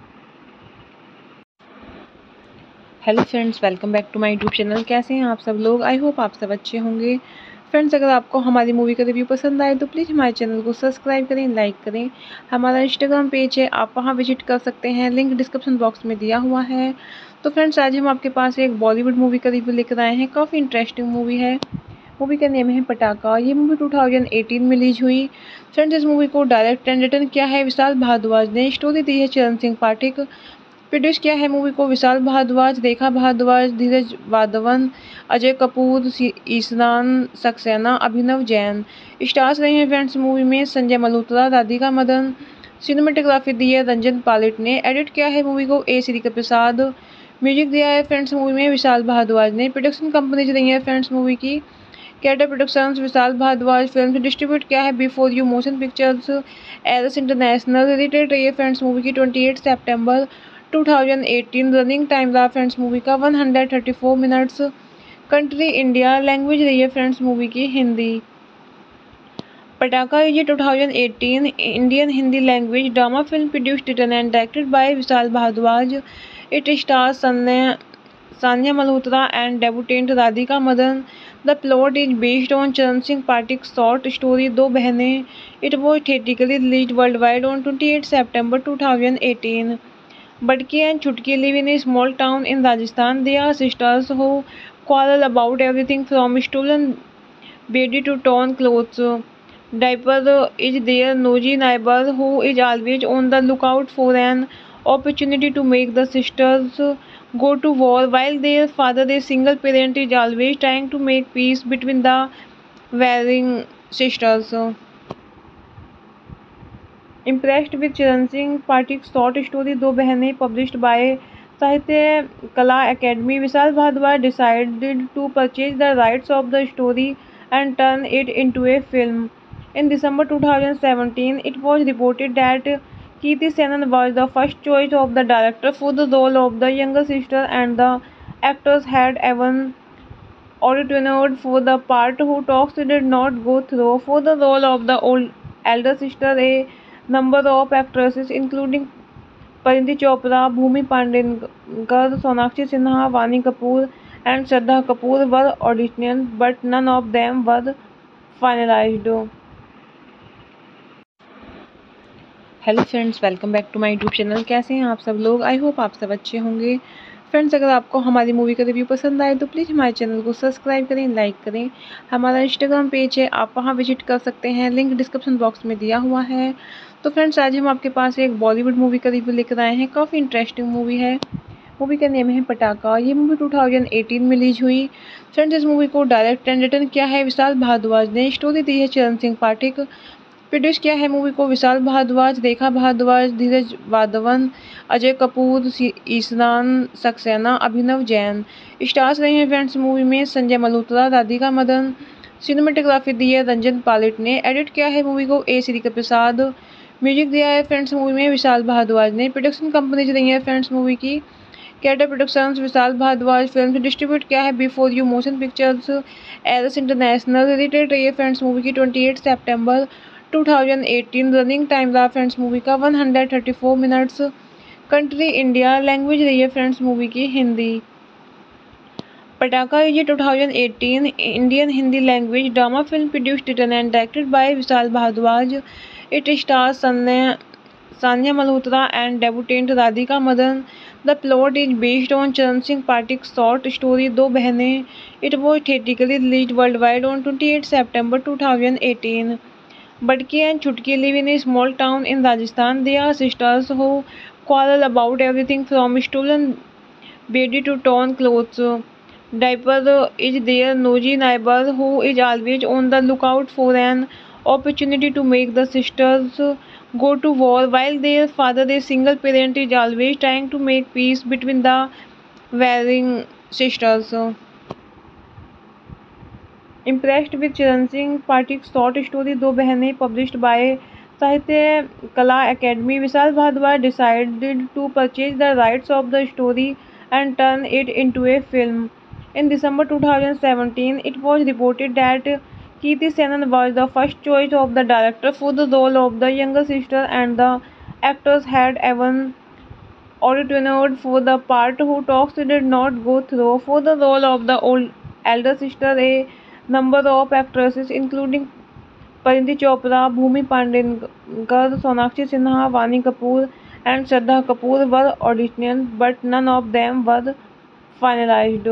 Hello friends, welcome back to my YouTube channel. कैसे हैं आप सब लोग? I hope आप सब अच्छे होंगे। Friends, अगर आपको हमारी मूवी का रिव्यू पसंद आए तो प्लीज़ हमारे चैनल को सब्सक्राइब करें, लाइक करें। हमारा इंस्टाग्राम पेज है, आप वहां विजिट कर सकते हैं, लिंक डिस्क्रिप्शन बॉक्स में दिया हुआ है। तो फ्रेंड्स, आज हम आपके पास एक बॉलीवुड मूवी का रिव्यू लेकर आए हैं। काफ़ी इंटरेस्टिंग मूवी है। मूवी का नेम है पटाखा। ये मूवी 2018 में रिलीज हुई। फ्रेंड्स, इस मूवी को डायरेक्ट एंड रिटर्न किया है विशाल भारद्वाज ने। स्टोरी दी है चरण सिंह पाठक। प्रोड्यूस किया है मूवी को विशाल भारद्वाज, रेखा भारद्वाज, धीरज वाधवन, अजय कपूर, ईशान सक्सेना, अभिनव जैन। स्टार्स रहे हैं फ्रेंड्स मूवी में संजय मल्होत्रा, राधिका मदन। सिनेमेटोग्राफी दी है रंजन पालिट ने। एडिट किया है मूवी को ए श्री प्रसाद। म्यूजिक दिया है फ्रेंड्स मूवी में विशाल भारद्वाज ने। प्रोडक्शन कंपनीज रही है फ्रेंड्स मूवी की कैटर productions, Vishal Bhardwaj film. Distribute किया है before you motion pictures, Eros international. Release रही है फ्रेंड्स मूवी की 28 सितंबर 2018। रनिंग टाइम रहा फ्रेंड्स मूवी का 134 मिनट्स। Country India. लैंग्वेज रही है फ्रेंड्स मूवी की हिंदी। पटाखा ये 2018 Indian Hindi language drama film produced, written and directed by Vishal Bhardwaj. It stars Sanya Malhotra and debutant Radhika Madan. The plot is based on चरण सिंह पाठक short story दो बहनें. It was theatrically released worldwide on 28 September 2018. Badki and Chutki live in a small town in Rajasthan. They are sisters who quarrel about everything from stolen baby to torn clothes. Diaper is their nosy neighbor who is always on the lookout for an opportunity to make the sisters go to war, while their father, a single parent, is always trying to make peace between the warring sisters. Impressed with Charan Singh Pathak's short story दो बहनें, published by Sahitya Kala academy, Vishal Bhardwaj decided to purchase the rights of the story and turn it into a film. In December 2017, it was reported that Kirti Senon was the first choice of the director for the role of the younger sister, and the actors had even auditioned for the part who talks did not go through. For the role of the elder sister, a number of actresses, including Parinti Chopra, Bhumi Pandekar, Sonakshi Sinha, Vani Kapoor, and Shraddha Kapoor, were auditioned, but none of them were finalized. Hello friends, welcome back to my YouTube channel. कैसे हैं आप सब लोग? I hope आप सब अच्छे होंगे। Friends, अगर आपको हमारी मूवी का रिव्यू पसंद आए तो प्लीज़ हमारे चैनल को सब्सक्राइब करें, लाइक करें। हमारा इंस्टाग्राम पेज है, आप वहां विजिट कर सकते हैं, लिंक डिस्क्रिप्शन बॉक्स में दिया हुआ है। तो फ्रेंड्स, आज हम आपके पास एक बॉलीवुड मूवी का रिव्यू लेकर आए हैं। काफ़ी इंटरेस्टिंग मूवी है। मूवी का नेम है पटाखा। ये मूवी 2018 में रिलीज हुई। फ्रेंड्स, इस मूवी को डायरेक्ट एंड रिटर्न किया है विशाल भारद्वाज ने। स्टोरी दी है चरण सिंह पाठक। प्रोड्यूस किया है मूवी को विशाल भारद्वाज, रेखा भारद्वाज, धीरज वाधवन, अजय कपूर, ईशान सक्सेना, अभिनव जैन। स्टार्स रहे हैं फ्रेंड्स मूवी में संजय मल्होत्रा, राधिका मदन। सिनेमेटोग्राफी दी है रंजन पालिट ने। एडिट किया है मूवी को ए श्री प्रसाद। म्यूजिक दिया है फ्रेंड्स मूवी में विशाल भारद्वाज ने। प्रोडक्शन कंपनीज रही है फ्रेंड्स मूवी की कैटर productions, Vishal Bhardwaj film. Distribute किया है before you motion pictures, Eros international. Related रही है फ्रेंड्स मूवी की 28 सितंबर 2018। रनिंग टाइम रहा फ्रेंड्स मूवी का 134 मिनट्स। Country India. लैंग्वेज रही है फ्रेंड्स मूवी की हिंदी। पटाखा ये 2018 Indian Hindi language drama film produced, written and directed by Vishal Bhardwaj. It stars Sanya Malhotra and debutant Radhika Madan. The plot is based on Charan Singh Pathak short story दो बहनें। It was theatrically released world wide on 28 September 2018. Badki and Chutki live in a small town in Rajasthan. They are sisters who quarrel about everything from stolen baby to torn clothes. Diaper is their nosy neighbor who is always on the lookout for an opportunity to make the sisters go to war, while their father, a single parent, is always trying to make peace between the warring sisters. Impressed with Charan Singh Pathak's short story दो बहनें, published by Sahitya Kala academy, Vishal Bhardwaj decided to purchase the rights of the story and turn it into a film. In December 2017, it was reported that Kirti Senon was the first choice of the director for the role of the younger sister, and the actors had even auditioned for the part who talks did not go through. For the role of the elder sister, a number of actresses, including Parinti Chopra, Bhumi Pandekar, Sonakshi Sinha, Vani Kapoor, and Shraddha Kapoor, were auditioned, but none of them were finalized.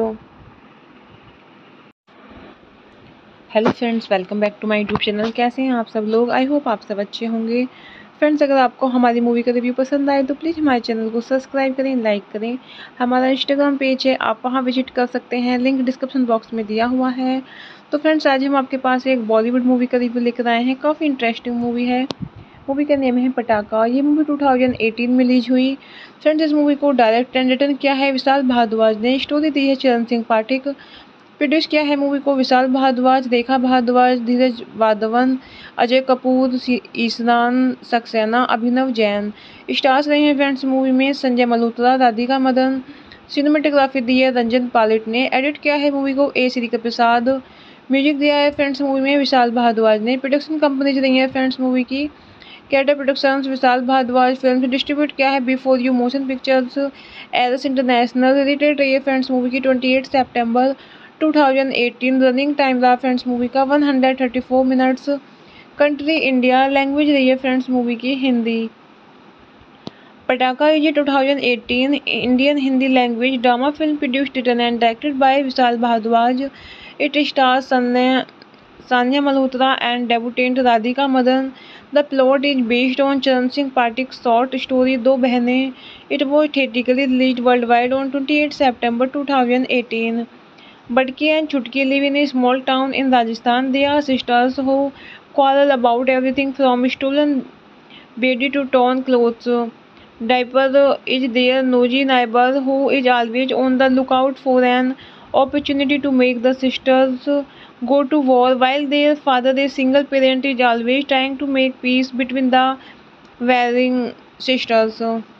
Hello friends, welcome back to my YouTube channel. कैसे हैं आप सब लोग? I hope आप सब अच्छे होंगे। Friends, अगर आपको हमारी मूवी का रिव्यू पसंद आए तो प्लीज़ हमारे चैनल को सब्सक्राइब करें, लाइक करें। हमारा इंस्टाग्राम पेज है, आप वहां विजिट कर सकते हैं, लिंक डिस्क्रिप्शन बॉक्स में दिया हुआ है। तो फ्रेंड्स, आज हम आपके पास एक बॉलीवुड मूवी का रिव्यू लेकर आए हैं। काफ़ी इंटरेस्टिंग मूवी है। मूवी का नेम है पटाखा। ये मूवी 2018 में रिलीज हुई। फ्रेंड्स, इस मूवी को डायरेक्ट एंड रिटर्न किया है विशाल भारद्वाज ने। स्टोरी दी है चरण सिंह पाठक। प्रोड्यूस किया है मूवी को विशाल भारद्वाज, रेखा भारद्वाज, धीरज वाधवन, अजय कपूर, ईशान सक्सेना, अभिनव जैन। स्टार्स रहे हैं फ्रेंड्स मूवी में संजय मल्होत्रा, राधिका मदन। सिनेमेटोग्राफी दी है रंजन पालिट ने। एडिट किया है मूवी को ए श्री प्रसाद। म्यूजिक दिया है फ्रेंड्स मूवी में विशाल भारद्वाज ने। प्रोडक्शन कंपनीज रही है फ्रेंड्स मूवी की कैटर productions, Vishal Bhardwaj film. Distribute किया है before you motion pictures, Eros international. Related रही है फ्रेंड्स मूवी की 28 सितंबर 2018। रनिंग टाइम रहा फ्रेंड्स मूवी का 134 मिनट्स। Country India. लैंग्वेज रही है फ्रेंड्स मूवी की हिंदी। पटाखा ये 2018 Indian Hindi language drama film produced, written and directed by Vishal Bhardwaj. It stars Sanya Malhotra and debutant Radhika Madan. The plot is based on Charan Singh Pathak short story दो बहनें। It was theatrically released world wide on 28 September 2018. Badki and Chutki live in a small town in Rajasthan. They are sisters who quarrel about everything from stolen baby to torn clothes. Diaper is their nosy neighbor who is always on the lookout for an opportunity to make the sisters go to war while their father, a single parent, is always trying to make peace between the warring sisters.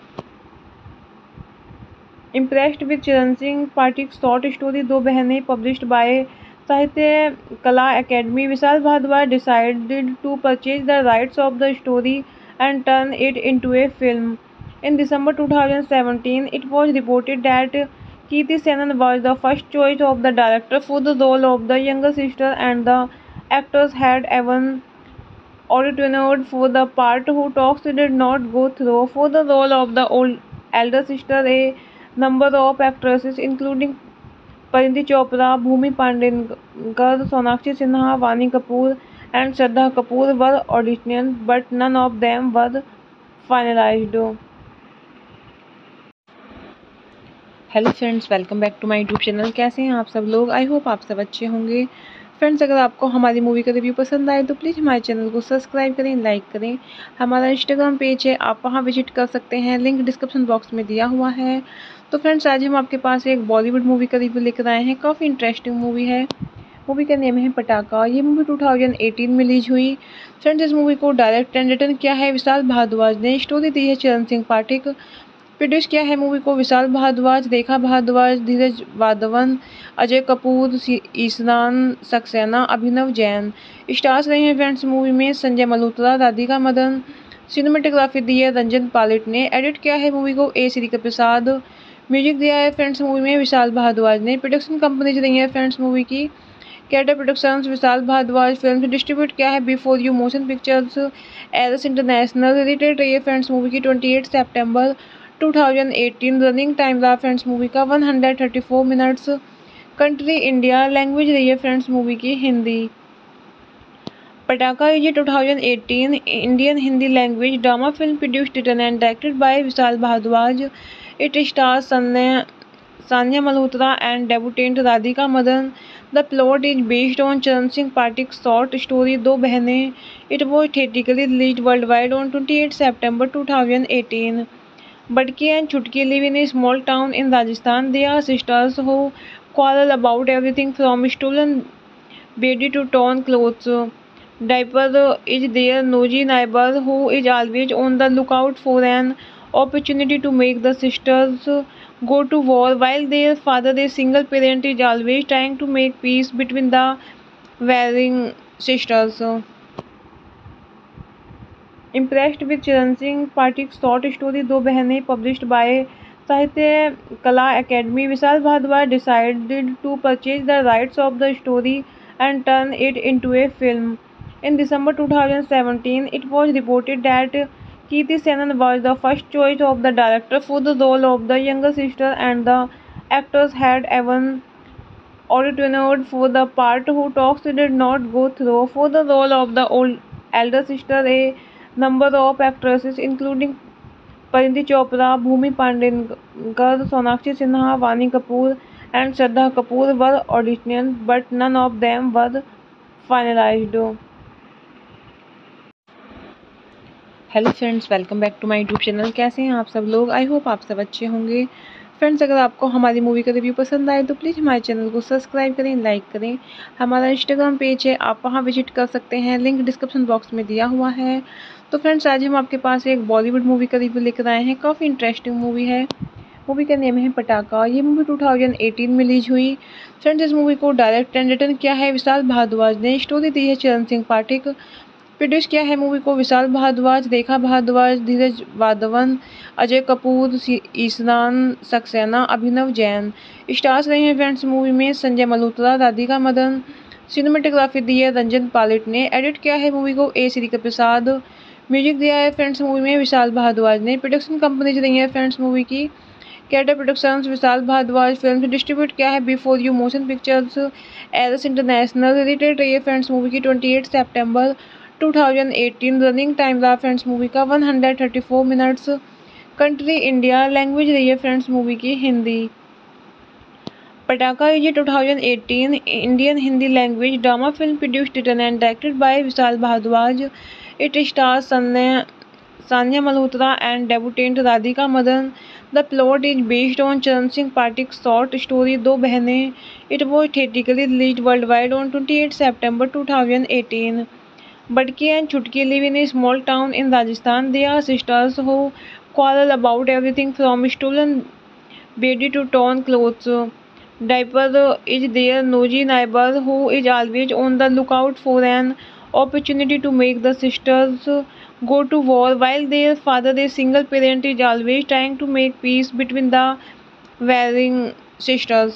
Impressed with Charan Singh Pathik's short story दो बहनें, published by Sahitya Kala academy, Vishal Bhardwaj decided to purchase the rights of the story and turn it into a film. In December 2017, it was reported that Kirti Senon was the first choice of the director for the role of the younger sister, and the actors had even auditioned for the part who talks did not go through. For the role of the elder sister, a number of actresses including Pariniti Chopra, Bhumi Pandekar, Sonakshi Sinha, Vani Kapoor and Shraddha Kapoor were auditioned, but none of them were finalized. Hello friends, welcome back to my YouTube channel. कैसे हैं आप सब लोग? I hope आप सब अच्छे होंगे। Friends, अगर आपको हमारी मूवी का रिव्यू पसंद आए तो प्लीज़ हमारे चैनल को सब्सक्राइब करें, लाइक करें। हमारा इंस्टाग्राम पेज है, आप वहां विजिट कर सकते हैं, लिंक डिस्क्रिप्शन बॉक्स में दिया हुआ है। तो फ्रेंड्स, आज हम आपके पास एक बॉलीवुड मूवी का रिव्यू लेकर आए हैं। काफ़ी इंटरेस्टिंग मूवी है। मूवी का नेम है पटाखा। ये मूवी 2018 में रिलीज हुई। फ्रेंड्स, इस मूवी को डायरेक्ट एंड रिटर्न किया है विशाल भारद्वाज ने। स्टोरी दी है चरण सिंह पाठक। प्रोड्यूस किया है मूवी को विशाल भारद्वाज, रेखा भारद्वाज, धीरज वाधवन, अजय कपूर, ईशान सक्सेना, अभिनव जैन। स्टार्स रहे हैं फ्रेंड्स मूवी में संजय मल्होत्रा, राधिका मदन। सिनेमेटोग्राफी दी है रंजन पालिट ने। एडिट किया है मूवी को ए श्री प्रसाद। म्यूजिक दिया है फ्रेंड्स मूवी में विशाल भारद्वाज ने। प्रोडक्शन कंपनीज रही है फ्रेंड्स मूवी की कैटर productions, Vishal Bhardwaj film. Distribute किया है B4 you motion pictures, Eros international. Release रही है फ्रेंड्स मूवी की 28 सितंबर 2018। रनिंग टाइम रहा फ्रेंड्स मूवी का 134 मिनट्स। कंट्री इंडिया, लैंग्वेज रही है फ्रेंड्स मूवी की हिंदी। पटाखा ये 2018 Indian Hindi language drama film produced, written and directed by Vishal Bhardwaj. It stars Sanya Malhotra and debutant Radhika Madan. The plot is based on Charan Singh Pathak short story दो बहनें। It was theatrically release world wide on 28 September 2018. Badki and Chutki live in a small town in Rajasthan. They are sisters who quarrel about everything from stolen bedi to torn clothes. Diaper is their nosy neighbor who is always on the lookout for an opportunity to make the sisters go to war while their father, a single parent, is always trying to make peace between the warring sisters. Impressed with Charan Singh Pathik's short story दो बहनें, published by Sahitya Kala academy, Vishal Bhardwaj decided to purchase the rights of the story and turn it into a film. In December 2017, it was reported that Kirti Senon was the first choice of the director for the role of the younger sister, and the actors had even auditioned for the part who talks did not go through. For the role of the elder sister, a number of actresses including Pariniti Chopra, Bhumi Pandekar, Sonakshi Sinha, Vani Kapoor and Shraddha Kapoor were auditioned, but none of them were finalized. Hello friends, welcome back to my YouTube channel. कैसे हैं आप सब लोग? I hope आप सब अच्छे होंगे। Friends, अगर आपको हमारी मूवी का रिव्यू पसंद आए तो प्लीज़ हमारे चैनल को सब्सक्राइब करें, लाइक करें। हमारा इंस्टाग्राम पेज है, आप वहां विजिट कर सकते हैं, लिंक डिस्क्रिप्शन बॉक्स में दिया हुआ है। तो फ्रेंड्स, आज हम आपके पास एक बॉलीवुड मूवी का रिव्यू लेकर आए हैं। काफ़ी इंटरेस्टिंग मूवी है। मूवी का नेम है पटाखा। ये मूवी 2018 में रिलीज हुई। फ्रेंड्स, इस मूवी को डायरेक्ट एंड रिटर्न किया है विशाल भारद्वाज ने। स्टोरी दी है चरण सिंह पाठक। प्रोड्यूस किया है मूवी को विशाल भारद्वाज, रेखा भारद्वाज, धीरज वाधवन, अजय कपूर, ईशान सक्सेना, अभिनव जैन। स्टार्स रहे हैं फ्रेंड्स मूवी में संजय मल्होत्रा, राधिका मदन। सिनेमेटोग्राफी दी है रंजन पालिट ने। एडिट किया है मूवी को ए श्री प्रसाद। म्यूजिक दिया है फ्रेंड्स मूवी में विशाल भारद्वाज ने। प्रोडक्शन कंपनीज रही है फ्रेंड्स मूवी की कैटर productions, Vishal Bhardwaj film. Distribute किया है B4 you motion pictures, Eros international. Release रही है फ्रेंड्स मूवी की 28 सितंबर 2018। रनिंग टाइम रहा फ्रेंड्स मूवी का 134 मिनट्स। कंट्री इंडिया, लैंग्वेज रही है फ्रेंड्स मूवी की हिंदी। पटाखा ये 2018 Indian Hindi language drama film produced, written and directed by Vishal Bhardwaj. It stars Sanya Malhotra and debutant Radhika Madan. The plot is based on Charan Singh Pathik's short story Do Behne. It was theatrically released worldwide on 28 September 2018. Badki and Chutki live in a small town in Rajasthan. They are sisters who quarrel about everything from stolen bedsheet to torn clothes. Diaper is their nosy neighbor who is always on the lookout for an opportunity to make the sisters go to war, while their father, a single parent, is always trying to make peace between the warring sisters.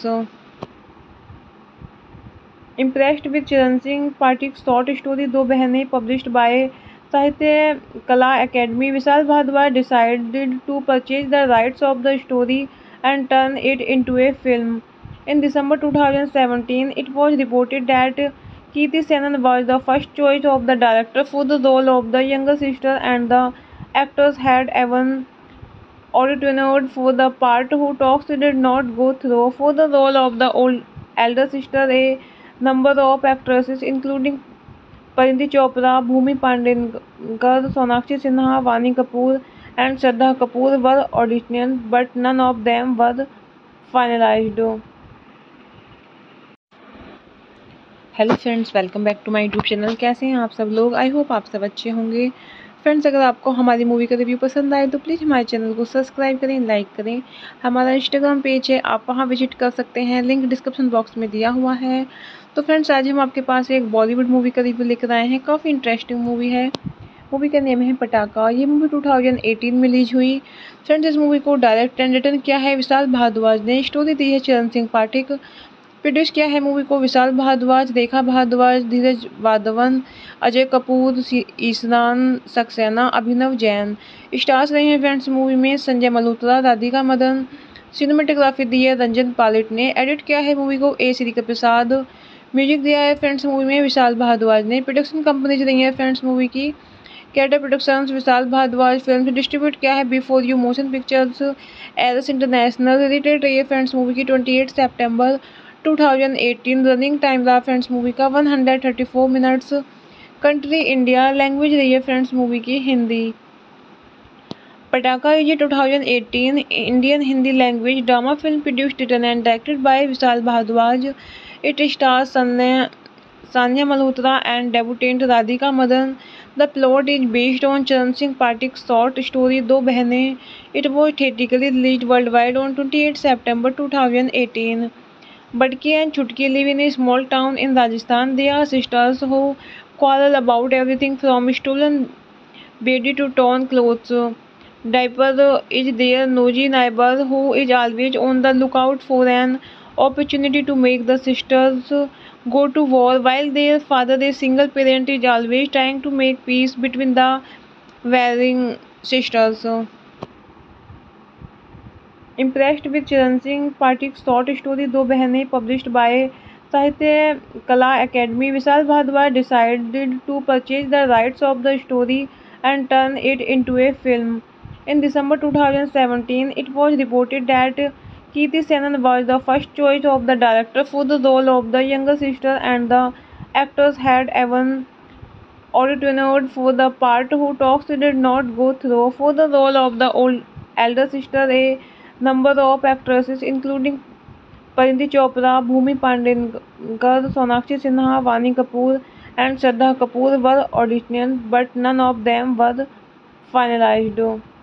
Impressed with Charan Singh Pathik's short story Do Behne, published by Sahitya Kala Academy, Vishal Bhardwaj decided to purchase the rights of the story and turn it into a film. In December 2017, it was reported that Kirti Senon was the first choice of the director for the role of the younger sister, and the actors had even auditioned for the part who talks did not go through. For the role of the elder sister, a number of actresses including Parinti Chopra, Bhumi Pandekar, Sonakshi Sinha, Vani Kapoor and Shraddha Kapoor were auditioned, but none of them were finalized. Hello friends, welcome back to my YouTube channel. कैसे हैं आप सब लोग? I hope आप सब अच्छे होंगे। Friends, अगर आपको हमारी मूवी का रिव्यू पसंद आए तो प्लीज़ हमारे चैनल को सब्सक्राइब करें, लाइक करें। हमारा इंस्टाग्राम पेज है, आप वहां विजिट कर सकते हैं, लिंक डिस्क्रिप्शन बॉक्स में दिया हुआ है। तो फ्रेंड्स, आज हम आपके पास एक बॉलीवुड मूवी का रिव्यू लेकर आए हैं। काफ़ी इंटरेस्टिंग मूवी है। मूवी का नेम है पटाखा। ये मूवी 2018 में रिलीज हुई। फ्रेंड्स, इस मूवी को डायरेक्ट एंड रिटर्न किया है विशाल भारद्वाज ने। स्टोरी दी है चरण सिंह पाठक। प्रोड्यूस किया है मूवी को विशाल भारद्वाज, रेखा भारद्वाज, धीरज वाधवन, अजय कपूर, ईशान सक्सेना, अभिनव जैन। स्टार्स रहे हैं फ्रेंड्स मूवी में संजय मल्होत्रा, राधिका मदन। सिनेमेटोग्राफी दी है रंजन पालिट ने। एडिट किया है मूवी को ए श्री प्रसाद। म्यूजिक दिया है फ्रेंड्स मूवी में विशाल भारद्वाज ने। प्रोडक्शन कंपनीज रही है फ्रेंड्स मूवी की कैटर productions, Vishal Bhardwaj film. Distribute किया है before you motion pictures, Eros international. Related रही है फ्रेंड्स मूवी की 28 सितंबर 2018। रनिंग टाइम रहा फ्रेंड्स मूवी का 134 मिनट्स। Country India. लैंग्वेज रही है फ्रेंड्स मूवी की हिंदी। पटाखा ये 2018 Indian Hindi language drama film produced, written and directed by Vishal Bhardwaj. It stars Sanya Malhotra and debutant Radhika Madan. The plot is based on Charan Singh Pathik's short story Do Behne. It was theatrically released worldwide on 28 September 2018. Badki and Chutki live in a small town in Rajasthan. They are sisters who quarrel about everything from stolen bedsheet to torn clothes. Diaper is their nosy neighbor who is always on the lookout for an opportunity to make the sisters go to war, while their father, a single parent, is always trying to make peace between the warring sisters. Impressed with Charan Singh Pathik's short story Do Behne, published by Sahitya Kala Academy, Vishal Bhardwaj decided to purchase the rights of the story and turn it into a film. In December 2017, it was reported that Kirti Senon was the first choice of the director for the role of the younger sister, and the actors had even auditioned for the part who talks did not go through. For the role of the elder sister, a number of actresses including Parinti Chopra, Bhumi Pandekar, Sonakshi Sinha, Vani Kapoor and Shraddha Kapoor were auditioned, but none of them were finalized.